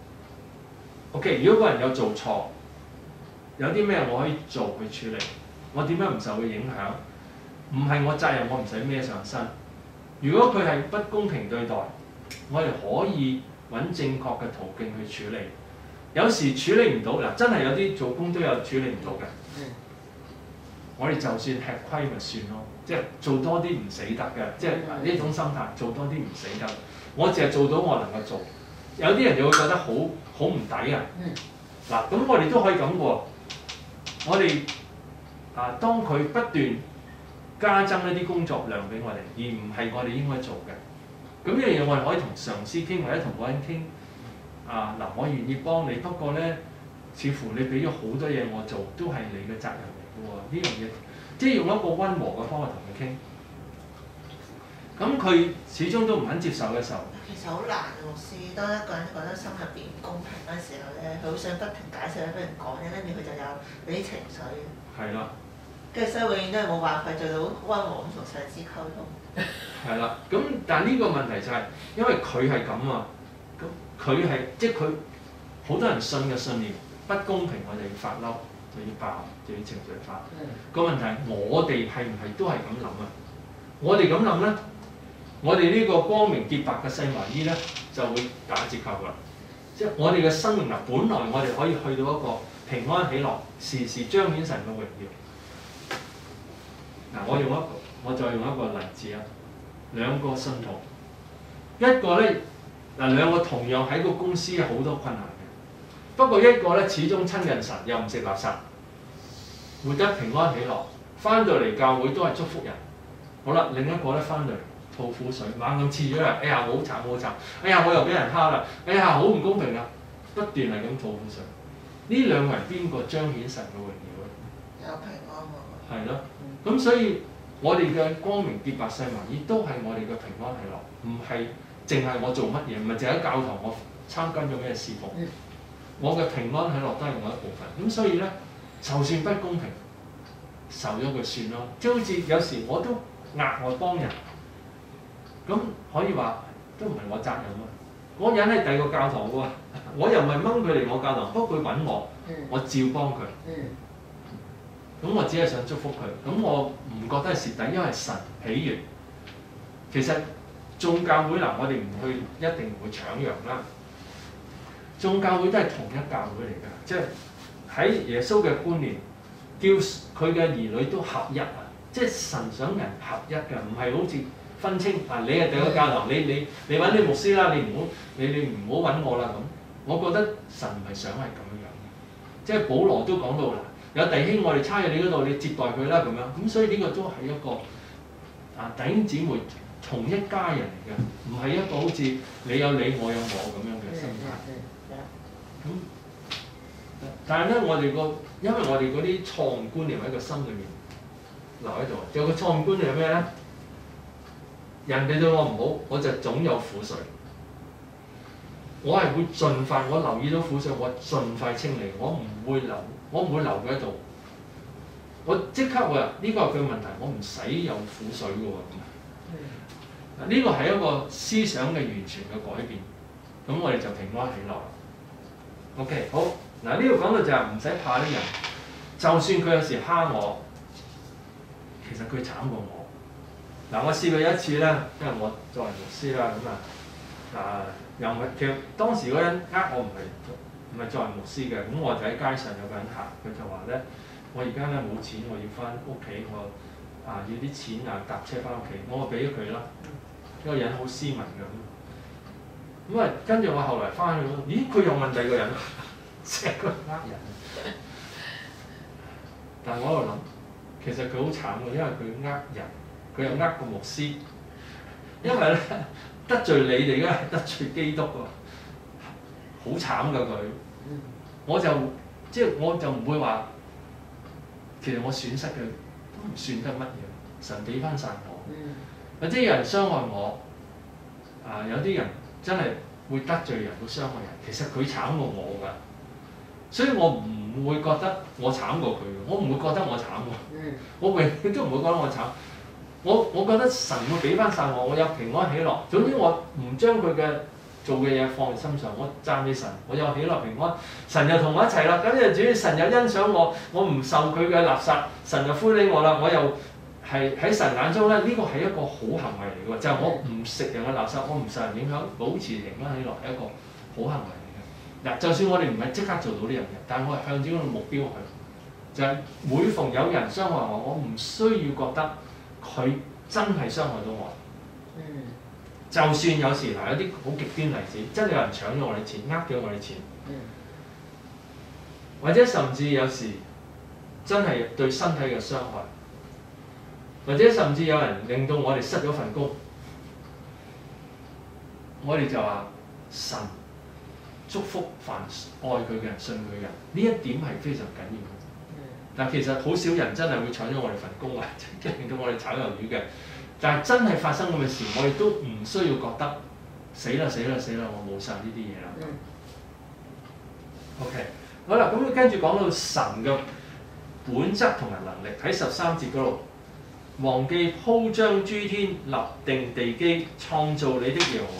？OK， 如果個人有做錯，有啲咩我可以做去處理？我點樣唔受佢影響？唔係我責任，我唔使孭上身。如果佢係不公平對待，我哋可以揾正確嘅途徑去處理。有時處理唔到，嗱，真係有啲做工都有處理唔到嘅。我哋就算吃虧咪算咯，即係做多啲唔死得嘅，即係呢種心態，做多啲唔死得。我淨係做到我能夠做，有啲人就會覺得好唔抵啊。嗱，咁我哋都可以咁喎。我哋當佢不斷加增一啲工作量俾我哋，而唔係我哋應該做嘅。咁呢樣嘢我哋可以同上司傾，或者同嗰人傾。嗱，我願意幫你，不過咧，似乎你俾咗好多嘢我做，都係你嘅責任嚟嘅喎。呢樣嘢即係用一個溫和嘅方法同佢傾。咁佢始終都唔肯接受嘅時候， 其實好難嘅，牧師。當一個人覺得心入邊唔公平嗰時候咧，佢好想不停解釋俾人講咧，跟住佢就有嗰啲情緒。係啦。跟住所以永遠都係冇辦法做到溫和咁同上司溝通。 係啦，咁但係呢個問題就係，因為佢係咁啊，咁佢係即係佢好多人信嘅信念不公平，我哋要發嬲，就要爆，就要情緒化。個問題係我哋係唔係都係咁諗啊？我哋咁諗咧，我哋呢個光明潔白嘅細麻衣咧就會打折扣㗎。即係我哋嘅生命本來我哋可以去到一個平安喜樂，時時彰顯神嘅榮耀。我用一個我再用一個例子啊，兩個信徒，一個咧嗱兩個同樣喺個公司有好多困難嘅，不過一個咧始終親近神，又唔食垃圾，活得平安喜樂，翻到嚟教會都係祝福人。好啦，另一個咧翻到嚟吐苦水，猛咁刺咗人，哎呀我好慘好慘，哎呀我又俾人蝦啦，哎呀好唔公平啊，不斷係咁吐苦水。呢兩個人邊個彰顯神嘅榮耀咧？ 有平安喎。 係咯，咁所以我哋嘅光明潔白世民亦都係我哋嘅平安喜樂，唔係淨係我做乜嘢，唔係淨喺教堂我參加咗咩侍奉，我嘅平安喜樂都係我一部分。咁所以咧，就算不公平，受咗佢算咯。即係好似有時我都額外幫人，咁可以話都唔係我責任啊。嗰人喺第二個教堂喎，我又唔係掹佢嚟我教堂，不過佢揾我，我照幫佢。咁我只係想祝福佢，咁我唔覺得係蝕底，因為神喜悅。其實眾教會嗱，我哋唔去一定唔會搶羊啦。眾教會都係同一教會嚟㗎，即係喺耶穌嘅觀念，叫佢嘅兒女都合一啊！即係神想人合一㗎，唔係好似分清啊！你係第一個教堂，你揾你牧師啦，你唔好揾我啦咁。我覺得神唔係想係咁樣嘅，即係保羅都講到啦。有弟兄，我哋差喺你嗰度，你接待佢啦咁樣。咁所以呢個都係一個弟兄姊妹同一家人嚟嘅，唔係一個好似你有你我有我咁樣嘅心態。但係咧，因為我哋嗰啲錯誤觀念喺個心裏面留喺度。有個錯誤觀念係咩咧？人哋對我唔好，我就總有苦水。我係會盡快，我留意到苦水，我盡快清理，我唔會留佢喺度。我即刻話呢個係佢問題，我唔使有苦水嘅喎。呢個係一個思想嘅完全嘅改變。咁我哋就平安喜樂。OK， 好嗱，呢度講到就係唔使怕啲人，就算佢有時蝦我，其實佢慘過我。嗱，我試過有一次咧，因為我作為牧師啦，咁又唔係，其實當時嗰人我唔係作為牧師嘅，咁我就喺街上有個人行，佢就話咧，我而家咧冇錢，我要翻屋企，我要啲錢搭車翻屋企，我話俾咗佢啦。呢個人好斯文嘅咁，跟住我後來翻去，咦佢又問第二個人，成個人。但係我喺度諗，其實佢好慘嘅，因為佢人。佢又個牧師，因為咧得罪你哋嘅係得罪基督喎，好慘㗎佢。我就唔會話，其實我損失嘅都唔算得乜嘢，神俾翻晒我。或者有人傷害我，有啲人真係會得罪人，會傷害人，其實佢慘過我㗎，所以我唔會覺得我慘過佢，我唔會覺得我慘喎，我永遠都唔會覺得我慘。我覺得神會俾翻晒我，我有平安喜樂。總之我唔將佢嘅做嘅嘢放喺心上，我讚美神，我有喜樂平安。神又同我一齊啦，咁就主要神又欣賞我，我唔受佢嘅垃圾，神就歡喜我啦。我又係喺神眼中咧，呢個係一個好行為嚟嘅，就係我唔食人嘅垃圾，我唔受人影響，保持平安喜樂係一個好行為嚟嘅。嗱，就算我哋唔係即刻做到呢樣嘢，但係我係向住嗰個目標去，就係每逢有人傷害我，我唔需要覺得佢真係傷害到我。就算有時有啲好極端例子，真係有人搶咗我哋錢，呃咗我哋錢，或者甚至有時真係對身體嘅傷害，或者甚至有人令到我哋失咗份工，我哋就話神祝福凡愛佢嘅人、信佢嘅人，呢一點係非常緊要嘅。但其實好少人真係會搶咗我哋份工啊，即係令到我哋炒魷魚嘅。但係真係發生咁嘅事，我哋都唔需要覺得死啦，我冇晒呢啲嘢啦。OK， 好啦，咁跟住講到神嘅本質同埋能力，喺13節嗰度，忘記鋪張諸天，立定地基，創造你的耶和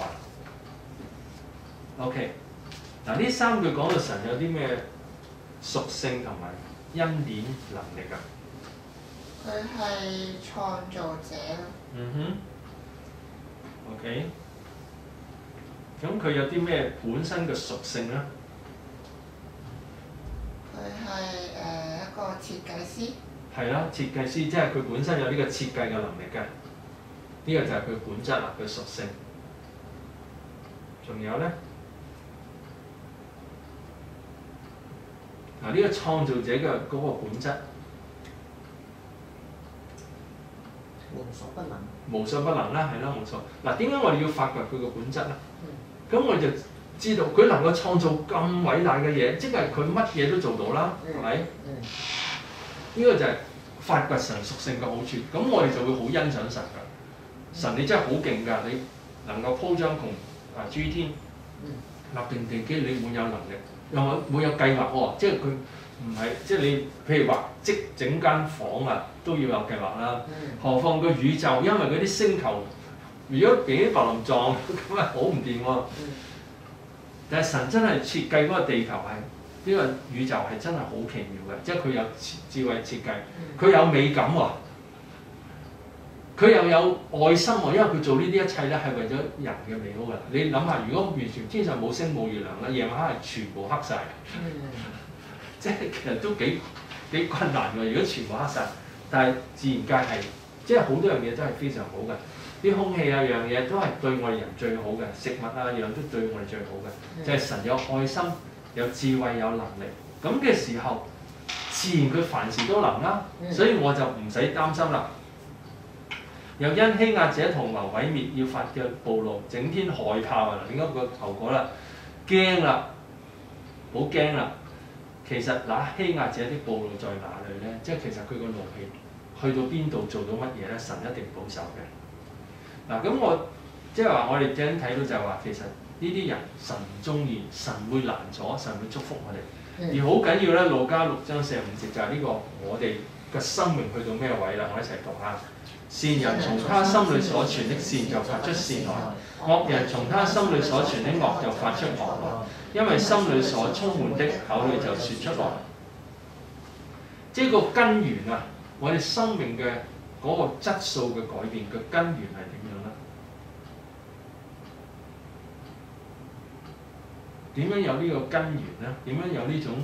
華。OK， 嗱呢三句講到神有啲咩屬性同埋恩典能力啊？ 佢係創造者咯。 OK。咁佢有啲咩本身嘅屬性咧？ 佢係一個設計師。 係啦，設計師即係佢本身有呢個設計嘅能力嘅，呢個就係佢本質啦，佢屬性。仲有咧，呢個創造者嘅嗰個本質， 無所不能。 無所不能啦，係啦，冇錯。嗱，點解我哋要發掘佢個本質咧？咁我哋就知道佢能夠創造咁偉大嘅嘢，即係佢乜嘢都做到啦，係咪？呢個就係發掘神屬性嘅好處。咁我哋就會好欣賞神㗎。神你真係好勁㗎，你能夠鋪張同諸天，立定地基，你滿有能力，又滿有計劃喎。即係佢唔係即係你，譬如話即整間房啊，都要有計劃啦。何況個宇宙，因為嗰啲星球，如果俾啲白林撞，咁啊好唔掂喎。但係神真係設計嗰個地球係呢個宇宙係真係好奇妙嘅，即係佢有智慧設計，佢有美感喎。佢又有愛心喎，因為佢做呢啲一切咧係為咗人嘅美好㗎。你諗下，如果完全天上冇星冇月亮啦，夜晚黑係全部黑晒，即係其實都幾困難㗎。如果全部黑晒，但係自然界係即係好多樣嘢都係非常好嘅。啲空氣啊樣嘢都係對我哋人最好嘅，食物啊樣都對我哋最好嘅。就係神有愛心、有智慧、有能力，咁嘅時候，自然佢凡事都能啦。所以我就唔使擔心啦。又因欺壓者同謀毀滅要發嘅暴怒，整天害怕啊！另一個後果啦，驚啦，好驚啦。其實那欺壓者的暴怒在哪裏咧？即係其實佢個怒氣去到邊度做到乜嘢咧？神一定保守嘅。嗱，咁我即係話我哋正睇到就係話，其實呢啲人神唔中意，神會攔阻，神會祝福我哋。而好緊要咧，路加6章45節就係呢個我哋嘅生命去到咩位啦？我一齊讀下。善人從他心裏所存的善就發出善來，惡人從他心裏所存的惡就發出惡來，因為心裏所充滿的口裏就説出來。即係個根源啊！我哋生命嘅嗰個質素嘅改變嘅根源係點樣咧？點樣有呢個根源咧？點樣有呢種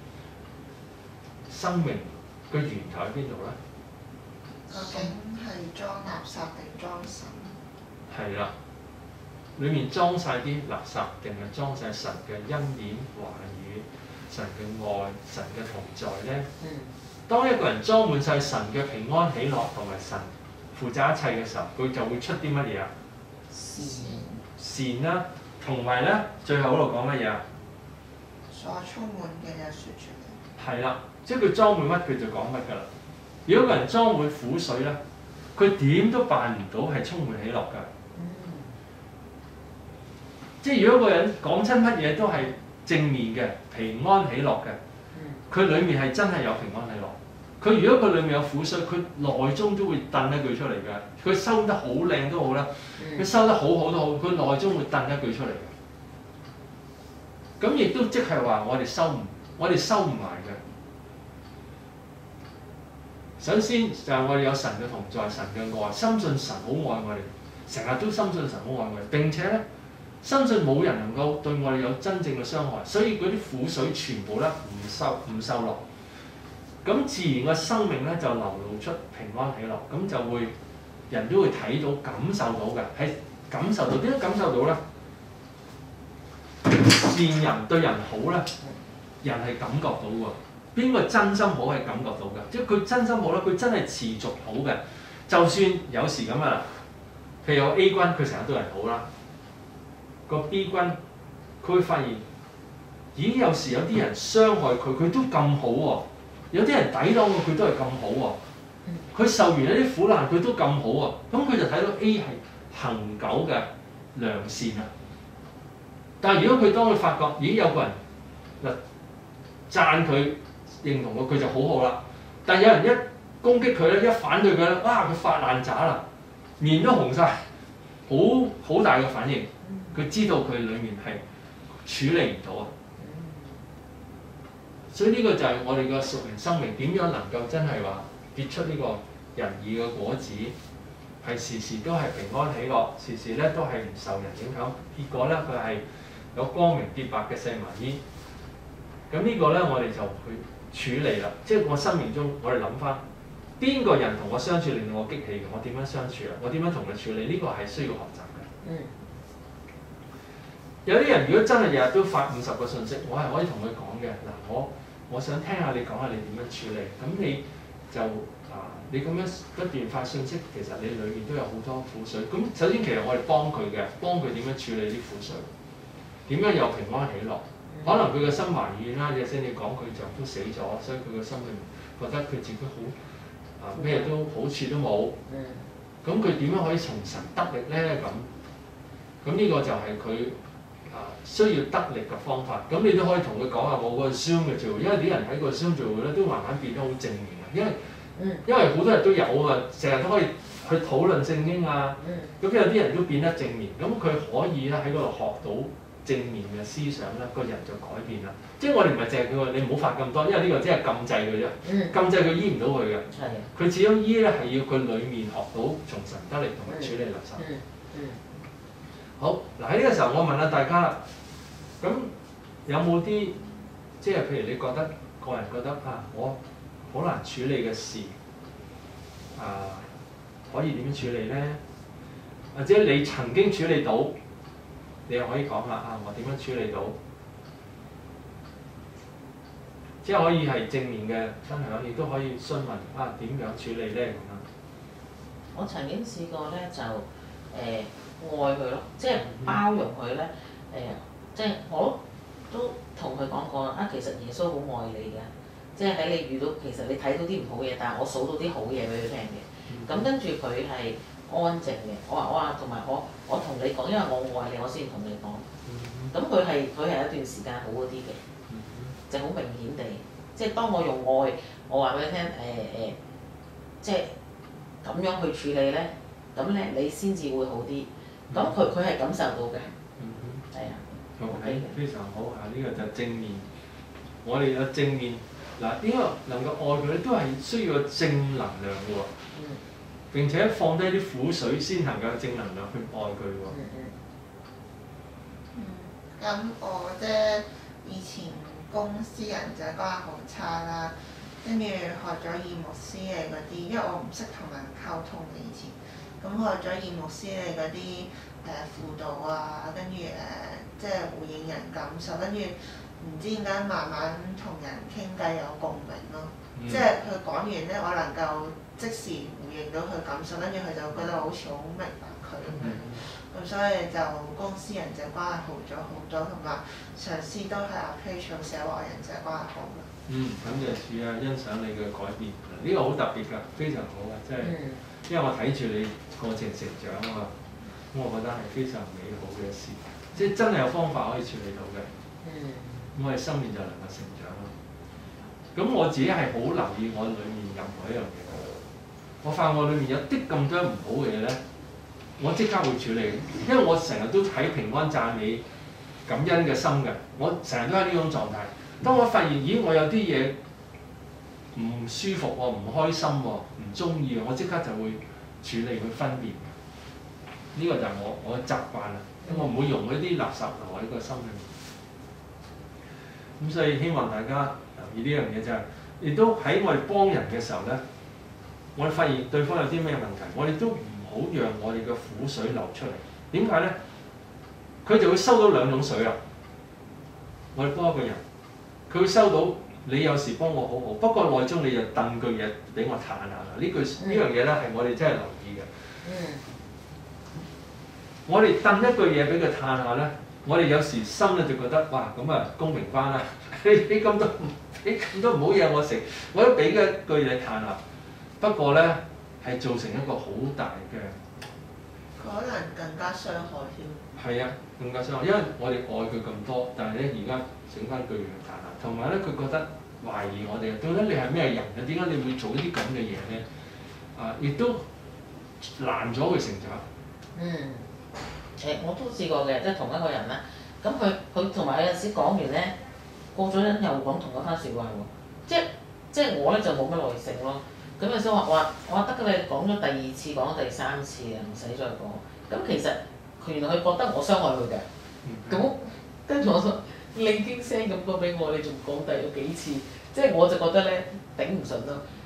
生命嘅源頭喺邊度咧？ 究竟係裝垃圾定裝神？ 係啦，裡面裝晒啲垃圾，定係裝晒神嘅恩典話語、神嘅愛、神嘅同在咧？當一個人裝滿晒神嘅平安喜樂同埋神負責一切嘅時候，佢就會出啲乜嘢啊？善啦，同埋咧最後嗰度講乜嘢啊？ 所充滿嘅就説出嚟。 係啦，即係佢裝滿乜佢就講乜㗎啦。如果個人裝滿苦水咧，佢點都辦唔到係充滿喜樂㗎。即係如果個人講親乜嘢都係正面嘅、平安喜樂嘅，佢裡面係真係有平安喜樂。佢如果佢裡面有苦水，佢內中都會掟一句出嚟㗎。佢收得好靚都好啦，佢收得好好都好，佢內中會掟一句出嚟嘅。咁亦都即係話我哋收唔埋嘅。首先就係我哋有神嘅同在，神嘅愛，深信神好愛我哋，成日都深信神好愛我哋。並且咧，深信冇人能夠對我哋有真正嘅傷害，所以嗰啲苦水全部咧唔受落。咁自然嘅生命咧就流露出平安喜樂，咁就會人都會睇到、感受到嘅，係感受到。點解感受到咧？善人對人好咧，人係感覺到喎。邊個真心好係感覺到嘅？即係佢真心好咧，佢真係持續好嘅。就算有時咁啊，譬如有 A 君，佢成日對人好啦，個 B 君佢會發現，咦？有時有啲人傷害佢，佢都咁好喎。有啲人抵擋佢，佢都係咁好喎。佢受完一啲苦難，佢都咁好喎。咁佢就睇到 A 係恆久嘅良善啊。但係如果佢當佢發覺，咦？有個人嗱讚佢，認同佢就好好啦。但係有人一攻擊佢咧，一反對佢咧，哇！佢發爛渣啦，面都紅晒，好大嘅反應。佢知道佢裡面係處理唔到啊。所以呢個就係我哋嘅屬靈生命點樣能夠真係話結出呢個仁義嘅果子，係時時都係平安喜樂，時時咧都係唔受人影響。結果咧佢係有光明潔白嘅細麻衣。咁呢個咧我哋就去處理啦。即係我生命中我哋諗翻， 邊個人同我相處令到我激氣嘅，我點樣相處啊？我點樣同佢處理？呢個係需要學習嘅。 嗯。 有啲人如果真係日日都發50個信息，我係可以同佢講嘅。嗱，我想聽下你講下你點樣處理。咁你就你咁樣不斷發信息，其實你裏面都有好多苦水。咁首先其實我哋幫佢嘅，幫佢點樣處理啲苦水，點樣有平安喜樂。可能佢個心懷怨啦，有時你講佢丈夫死咗，所以佢個心裏面覺得佢自己好咩都好處都冇。咁佢點樣可以從神得力咧？咁呢個就係佢需要得力嘅方法。咁你都可以同佢講下我個 Zoom 嘅聚會，因為啲人喺個 Zoom 聚會咧都慢慢變得好正面啊。因為好多人都有啊，成日都可以去討論聖經啊。咁有啲人都變得正面，咁佢可以咧喺嗰度學到正面嘅思想咧，個人就改變啦。即係我哋唔係淨係叫佢你唔好發咁多，因為呢個只係禁制佢啫。禁制佢醫唔到佢嘅。佢始終醫咧係要佢裡面學到從神得力同埋處理垃圾。好，嗱喺呢個時候我問下大家啦，咁有冇啲即係譬如你覺得個人覺得我好難處理嘅事可以點樣處理咧？或者你曾經處理到，你又可以講下我點樣處理到？即係可以係正面嘅分享，亦都可以詢問點樣處理咧咁樣。 我曾經試過咧就愛佢咯，即係包容佢咧。即係我都同佢講過其實耶穌好愛你嘅，即係喺你遇到其實你睇到啲唔好嘢，但係我數到啲好嘢俾佢聽嘅。咁跟住佢係安靜嘅。我話同埋我同你講，因為我愛你，我先同你講。咁佢係一段時間好嗰啲嘅，就好明顯地，即係當我用愛，我話俾你聽即係咁樣去處理咧，咁咧你先至會好啲。咁佢係感受到嘅。係啊。 好，非常好呢個就正面。我哋有正面嗱，點解能夠愛佢咧？都係需要有正能量嘅喎。並且放低啲苦水先能夠有正能量去愛佢喎。 咁我以前公司人際關係好差啦，跟住學咗義牧師嘅嗰啲，因為我唔識同人溝通嘅以前，咁學咗義牧師嘅嗰啲輔導跟住即係回應人感受，跟住唔知點解慢慢同人傾偈有共鳴咯。即係佢講完咧，我能夠即時回應到佢感受，跟住佢就覺得我好似好明白佢咁樣。咁所以就公司人際關係好咗好多，同埋上司都係 appreciate 社會人際關係好嘅。 咁就似欣賞你嘅改變，呢個好特別㗎，非常好啊！即係因為我睇住你過程成長啊嘛，咁我覺得係非常美好嘅事，即係真係有方法可以處理到嘅。咁我哋心念就能夠成長咯。咁我自己係好留意我裡面任何一樣嘢，我發現我裡面有啲咁多唔好嘅嘢咧，我即刻會處理，因為我成日都喺平安讚美感恩嘅心嘅，我成日都喺呢種狀態。當我發現咦我有啲嘢唔舒服喎、唔開心喎、唔中意，我即刻就會處理去分辨。呢個就係我嘅習慣啦，我唔會容許啲垃圾留喺個心裏面。咁所以希望大家留意呢樣嘢就係，亦都喺我哋幫人嘅時候咧，我哋發現對方有啲咩問題，我哋都唔好讓我哋嘅苦水流出嚟。點解咧？佢就會收到兩種水啊！我哋幫一個人，佢會收到你有時幫我好好，不過內中你就掟句嘢俾我嘆下啦。呢樣嘢咧係我哋真係留意嘅。我哋掟一句嘢俾佢嘆下咧，我哋有時心咧就覺得哇咁公平翻啦！你咁多唔好嘢我食，我都俾一句嘢嘆下。不過咧係造成一個好大嘅， 可能更加傷害添。 係啊，更加傷害，因為我哋愛佢咁多，但係咧而家整翻句嘢嘆下，同埋咧佢覺得懷疑我哋，到底你係咩人啊？點解你會做啲咁嘅嘢咧？亦都難咗佢成長。 我都試過嘅，即係同一個人啦。咁佢同埋有陣時講完咧，過咗陣又講同一番説話喎。即係我咧就冇乜耐性咯。咁有時我話得㗎，你講咗第2次，講咗第3次啊，唔使再講。咁其實原來佢覺得我傷害佢嘅。咁跟住我就你已經 send 咁多俾我，你仲講第幾次？即係我就覺得咧頂唔順咯。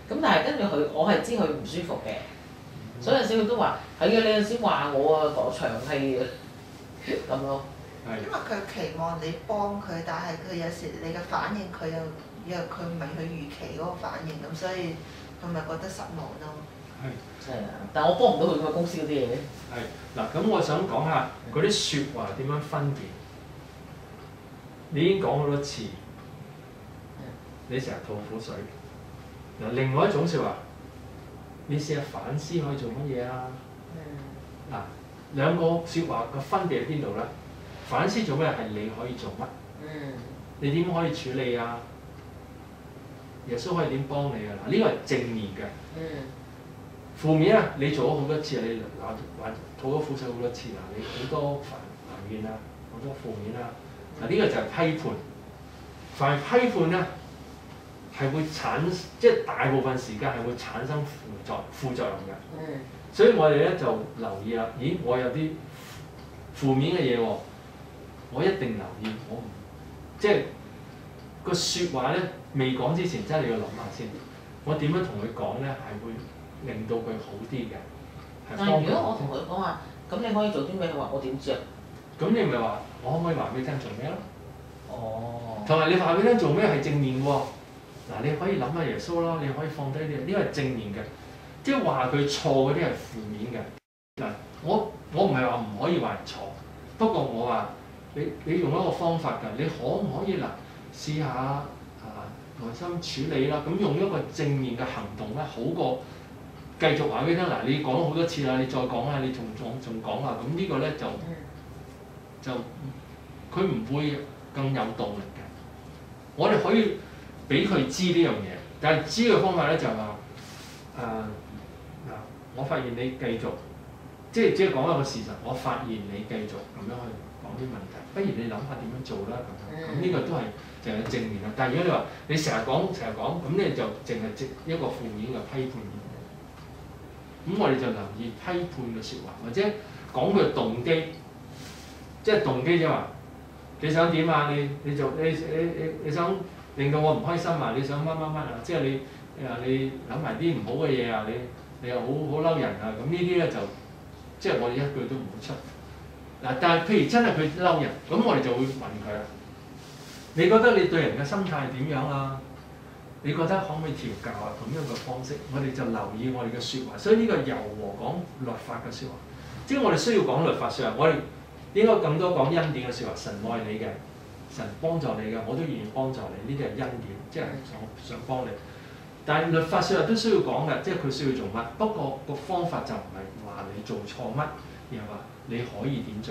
咁但係跟住我係知佢唔舒服嘅，所以有時佢都話係啊，你有時話我啊講長氣啊咁咯。 因為佢期望你幫佢，但係佢有時你嘅反應佢佢唔係佢預期嗰個反應，咁所以佢咪覺得失望咯。 係啊，但係我幫唔到佢個公司嗰啲嘢。 係嗱，咁我想講下嗰啲説話點樣分別。你已經講好多次，你成日吐苦水。嗱，另外一種説話，你試下反思可以做乜嘢啊？嗱，兩個説話嘅分別喺邊度咧？反思做咩係你可以做乜？你點可以處理啊？耶穌可以點幫你啊？嗱，呢個係正面嘅。負面啊，你做咗好多次，你話吐咗苦水好多次啦，你好多埋怨啊，好多負面啊。嗱，呢個就係批判。凡係批判咧，係會即係大部分時間係會產生副作用嘅。所以我哋咧就留意啦。咦，我有啲負面嘅嘢喎，我一定留意。我唔即係個説話咧未講之前，真係要諗下先。我點樣同佢講咧，係會令到佢好啲嘅。 但係如果我同佢講話，咁你可以做啲咩？佢話我點知啊？ 咁你咪話我可唔可以話俾你聽做咩咯？ 哦。同埋你話俾你聽做咩係正面喎？嗱，你可以諗下耶穌啦，你可以放低呢個係正面嘅。即係話佢錯嗰啲係負面嘅。嗱，我唔係話唔可以話人錯，不過我話你用一個方法㗎，你可唔可以嗱試下內心處理啦？咁用一個正面嘅行動咧，好過繼續話俾你聽。嗱，你講咗好多次啦，你再講啦，你仲講啊，咁呢個咧就佢唔會更有動力嘅。我哋可以俾佢知呢樣嘢，但係知嘅方法咧就係話我發現你繼續，即係講一個事實。我發現你繼續咁樣去講啲問題，不如你諗下點樣做啦咁樣。咁呢個都係就係正面啦。但係如果你話你成日講，咁你就淨係一個負面嘅批判。咁我哋就留意批判嘅説話，或者講佢動機，即係動機就話你想點啊？你想令到我唔開心啊？你想乜啊？即係你諗埋啲唔好嘅嘢啊？你又好嬲人啊？咁呢啲咧就即係我哋一句都唔會出。嗱，但係譬如真係佢嬲人，咁我哋就會問佢啦：你覺得你對人嘅心態點樣啊？你覺得可唔可以調教啊？咁樣嘅方式，我哋就留意我哋嘅説話。所以呢個柔和講律法嘅説話，即係我哋需要講律法説話。我哋應該更多講恩典嘅説話。神愛你嘅，神幫助你嘅，我都願意幫助你。呢啲係恩典，即係想幫你。但係律法説話都需要講嘅，即係佢需要做乜。不過個方法就唔係話你做錯乜，而係話你可以點做。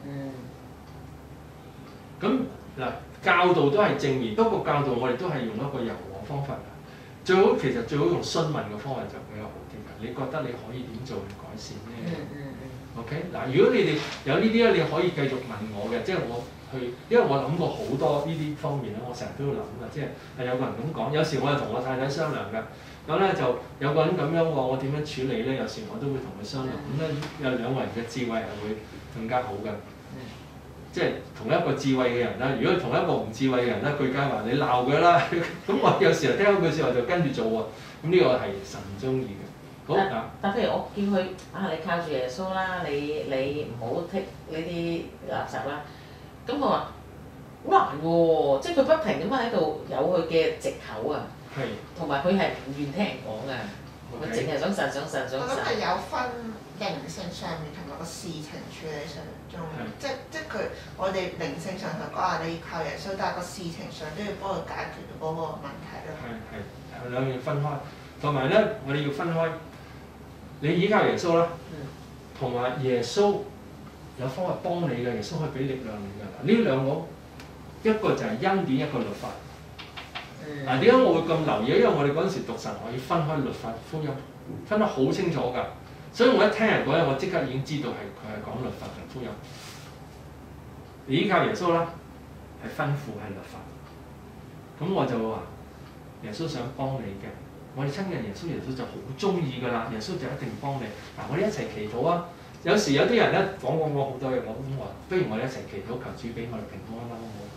咁嗱，教導都係正面，不過教導我哋都係用一個柔和方法。其實最好用詢問嘅方法就比較好啲㗎。你覺得你可以點做去改善呢？OK 嗱，如果你哋有呢啲咧，你可以繼續問我嘅，即係我去，因為我諗過好多呢啲方面咧，我成日都要諗㗎。即係有個人咁講，有時我係同我太太商量㗎。咁咧就有個人咁樣喎，我點樣處理咧？有時我都會同佢商量。咁咧有兩個人嘅智慧係會更加好㗎。即係同一個智慧嘅人啦，如果同一個唔智慧嘅人咧，佢梗係話你鬧佢啦。咁我有時候聽到句説話就跟住做喎。咁呢個係神中意嘅。好但譬如我叫佢你靠住耶穌啦，你唔好剔呢啲垃圾啦。咁佢話好難喎，即係佢不停咁喺度有佢嘅藉口啊。 係。同埋佢係唔願聽人講啊，佢淨係想神。 我諗係有分靈性上面同埋個事情處理上中，即係佢我哋靈性上係講你靠耶穌，但係個事情上都要幫佢解決到嗰個問題咯。 係兩樣分開，同埋咧我哋要分開，你依靠耶穌啦，同埋耶穌有方法幫你嘅，耶穌可以俾力量你㗎。呢兩個一個就係恩典，一個律法。嗱，點解我會咁留意？因為我哋嗰陣時讀神學要分開律法福音，分得好清楚㗎。所以我一聽人講嘢，我即刻已經知道佢係講律法同福音。你依靠耶穌啦，係吩咐係律法。咁我就會話耶穌想幫你嘅，我哋親近耶穌，耶穌就好中意㗎啦。耶穌就一定幫你。嗱，我哋一齊祈禱啊！有時有啲人咧講好多嘢，我咁話，不如我哋一齊祈禱，求主俾我哋平安啦，好唔好咁樣？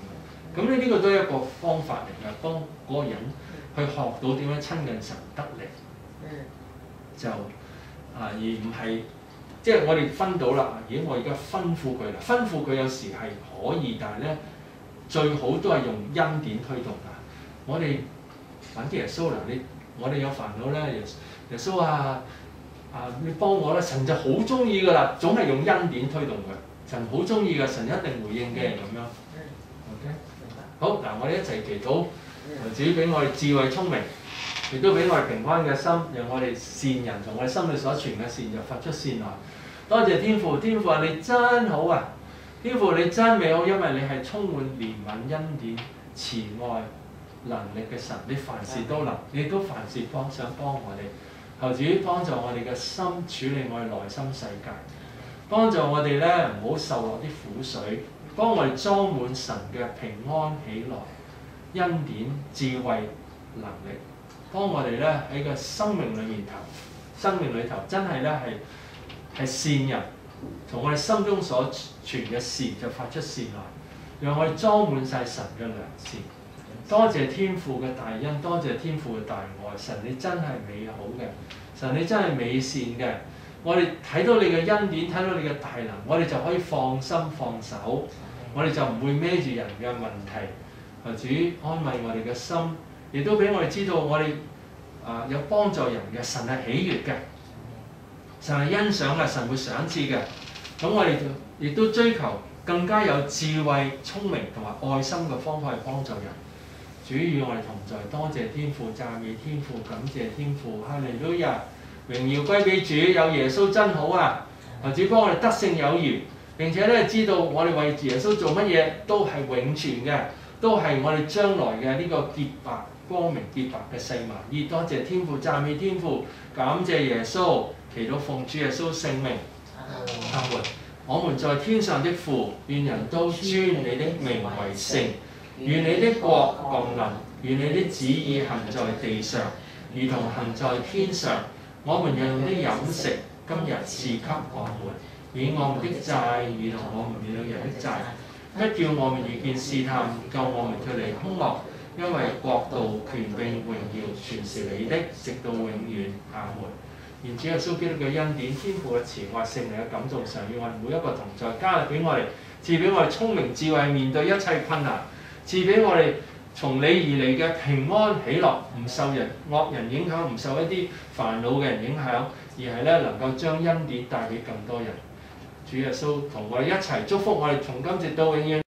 咁呢個都係一個方法嚟㗎，幫嗰個人去學到點樣親近神得力。就而唔係即係我哋分到啦。咦，我而家吩咐佢啦，吩咐佢有時係可以，但係咧最好都係用恩典推動㗎。我哋揾耶穌啦，我哋有煩惱咧，耶穌你幫我啦，神就好中意㗎啦，總係用恩典推動佢。神好中意㗎，神一定回應嘅咁樣。OK， 好嗱，我哋一齊祈禱，主俾我哋智慧聰明。亦都俾我哋平安嘅心，讓我哋善人從我哋心裏所存嘅善就發出善來。多謝天父，天父啊，你真好啊！天父你真美好，因為你係充滿憐憫、恩典、慈愛、能力嘅神，你凡事都能，你都凡事想幫我哋。求主幫助我哋嘅心處理我哋內心世界，幫助我哋咧唔好受落啲苦水，幫我哋裝滿神嘅平安喜樂、恩典、智慧、能力。幫我哋咧喺個生命裏頭真係咧係善人，從我哋心中所存嘅善就發出善來，讓我哋裝滿晒神嘅良善。多謝天父嘅大恩，多謝天父嘅大愛。神你真係美好嘅，神你真係美善嘅。我哋睇到你嘅恩典，睇到你嘅大能，我哋就可以放心放手，我哋就唔會孭住人嘅問題。求主安慰我哋嘅心。亦都俾我哋知道，我哋有幫助人嘅神係喜悅嘅，神係欣賞嘅，神會賞賜嘅。咁我哋亦都追求更加有智慧、聰明同埋愛心嘅方法去幫助人。主與我哋同在，多謝天父，讚美天父，感謝天父，哈利路亞，榮耀歸俾主。有耶穌真好啊！主幫我哋得勝有餘，並且咧知道我哋為耶穌做乜嘢都係永存嘅，都係我哋將來嘅呢個潔白。光明潔白嘅細麻衣，多謝天父，讚美天父，感謝耶穌，祈禱奉主耶穌聖名。阿門。我們在天上的父，願人都尊你的名為聖，願你的國降臨，願你的旨意行在地上，如同行在天上。我們日用的飲食，今日賜給我們，免我們的債，如同我們免了人的債，不叫我們遇見試探，救我們脫離兇惡。因為國度、權柄、榮耀，全是你的，直到永遠。阿門。願主耶穌基督嘅恩典、天父嘅慈愛、聖靈嘅感動，常與我哋每一個同在，加力俾我哋，賜俾我哋聰明智慧，面對一切困難，賜俾我哋從你而嚟嘅平安喜樂，唔受惡人影響，唔受一啲煩惱嘅人影響，而係咧能夠將恩典帶俾更多人。主耶穌同我哋一齊祝福我哋，從今節到永遠。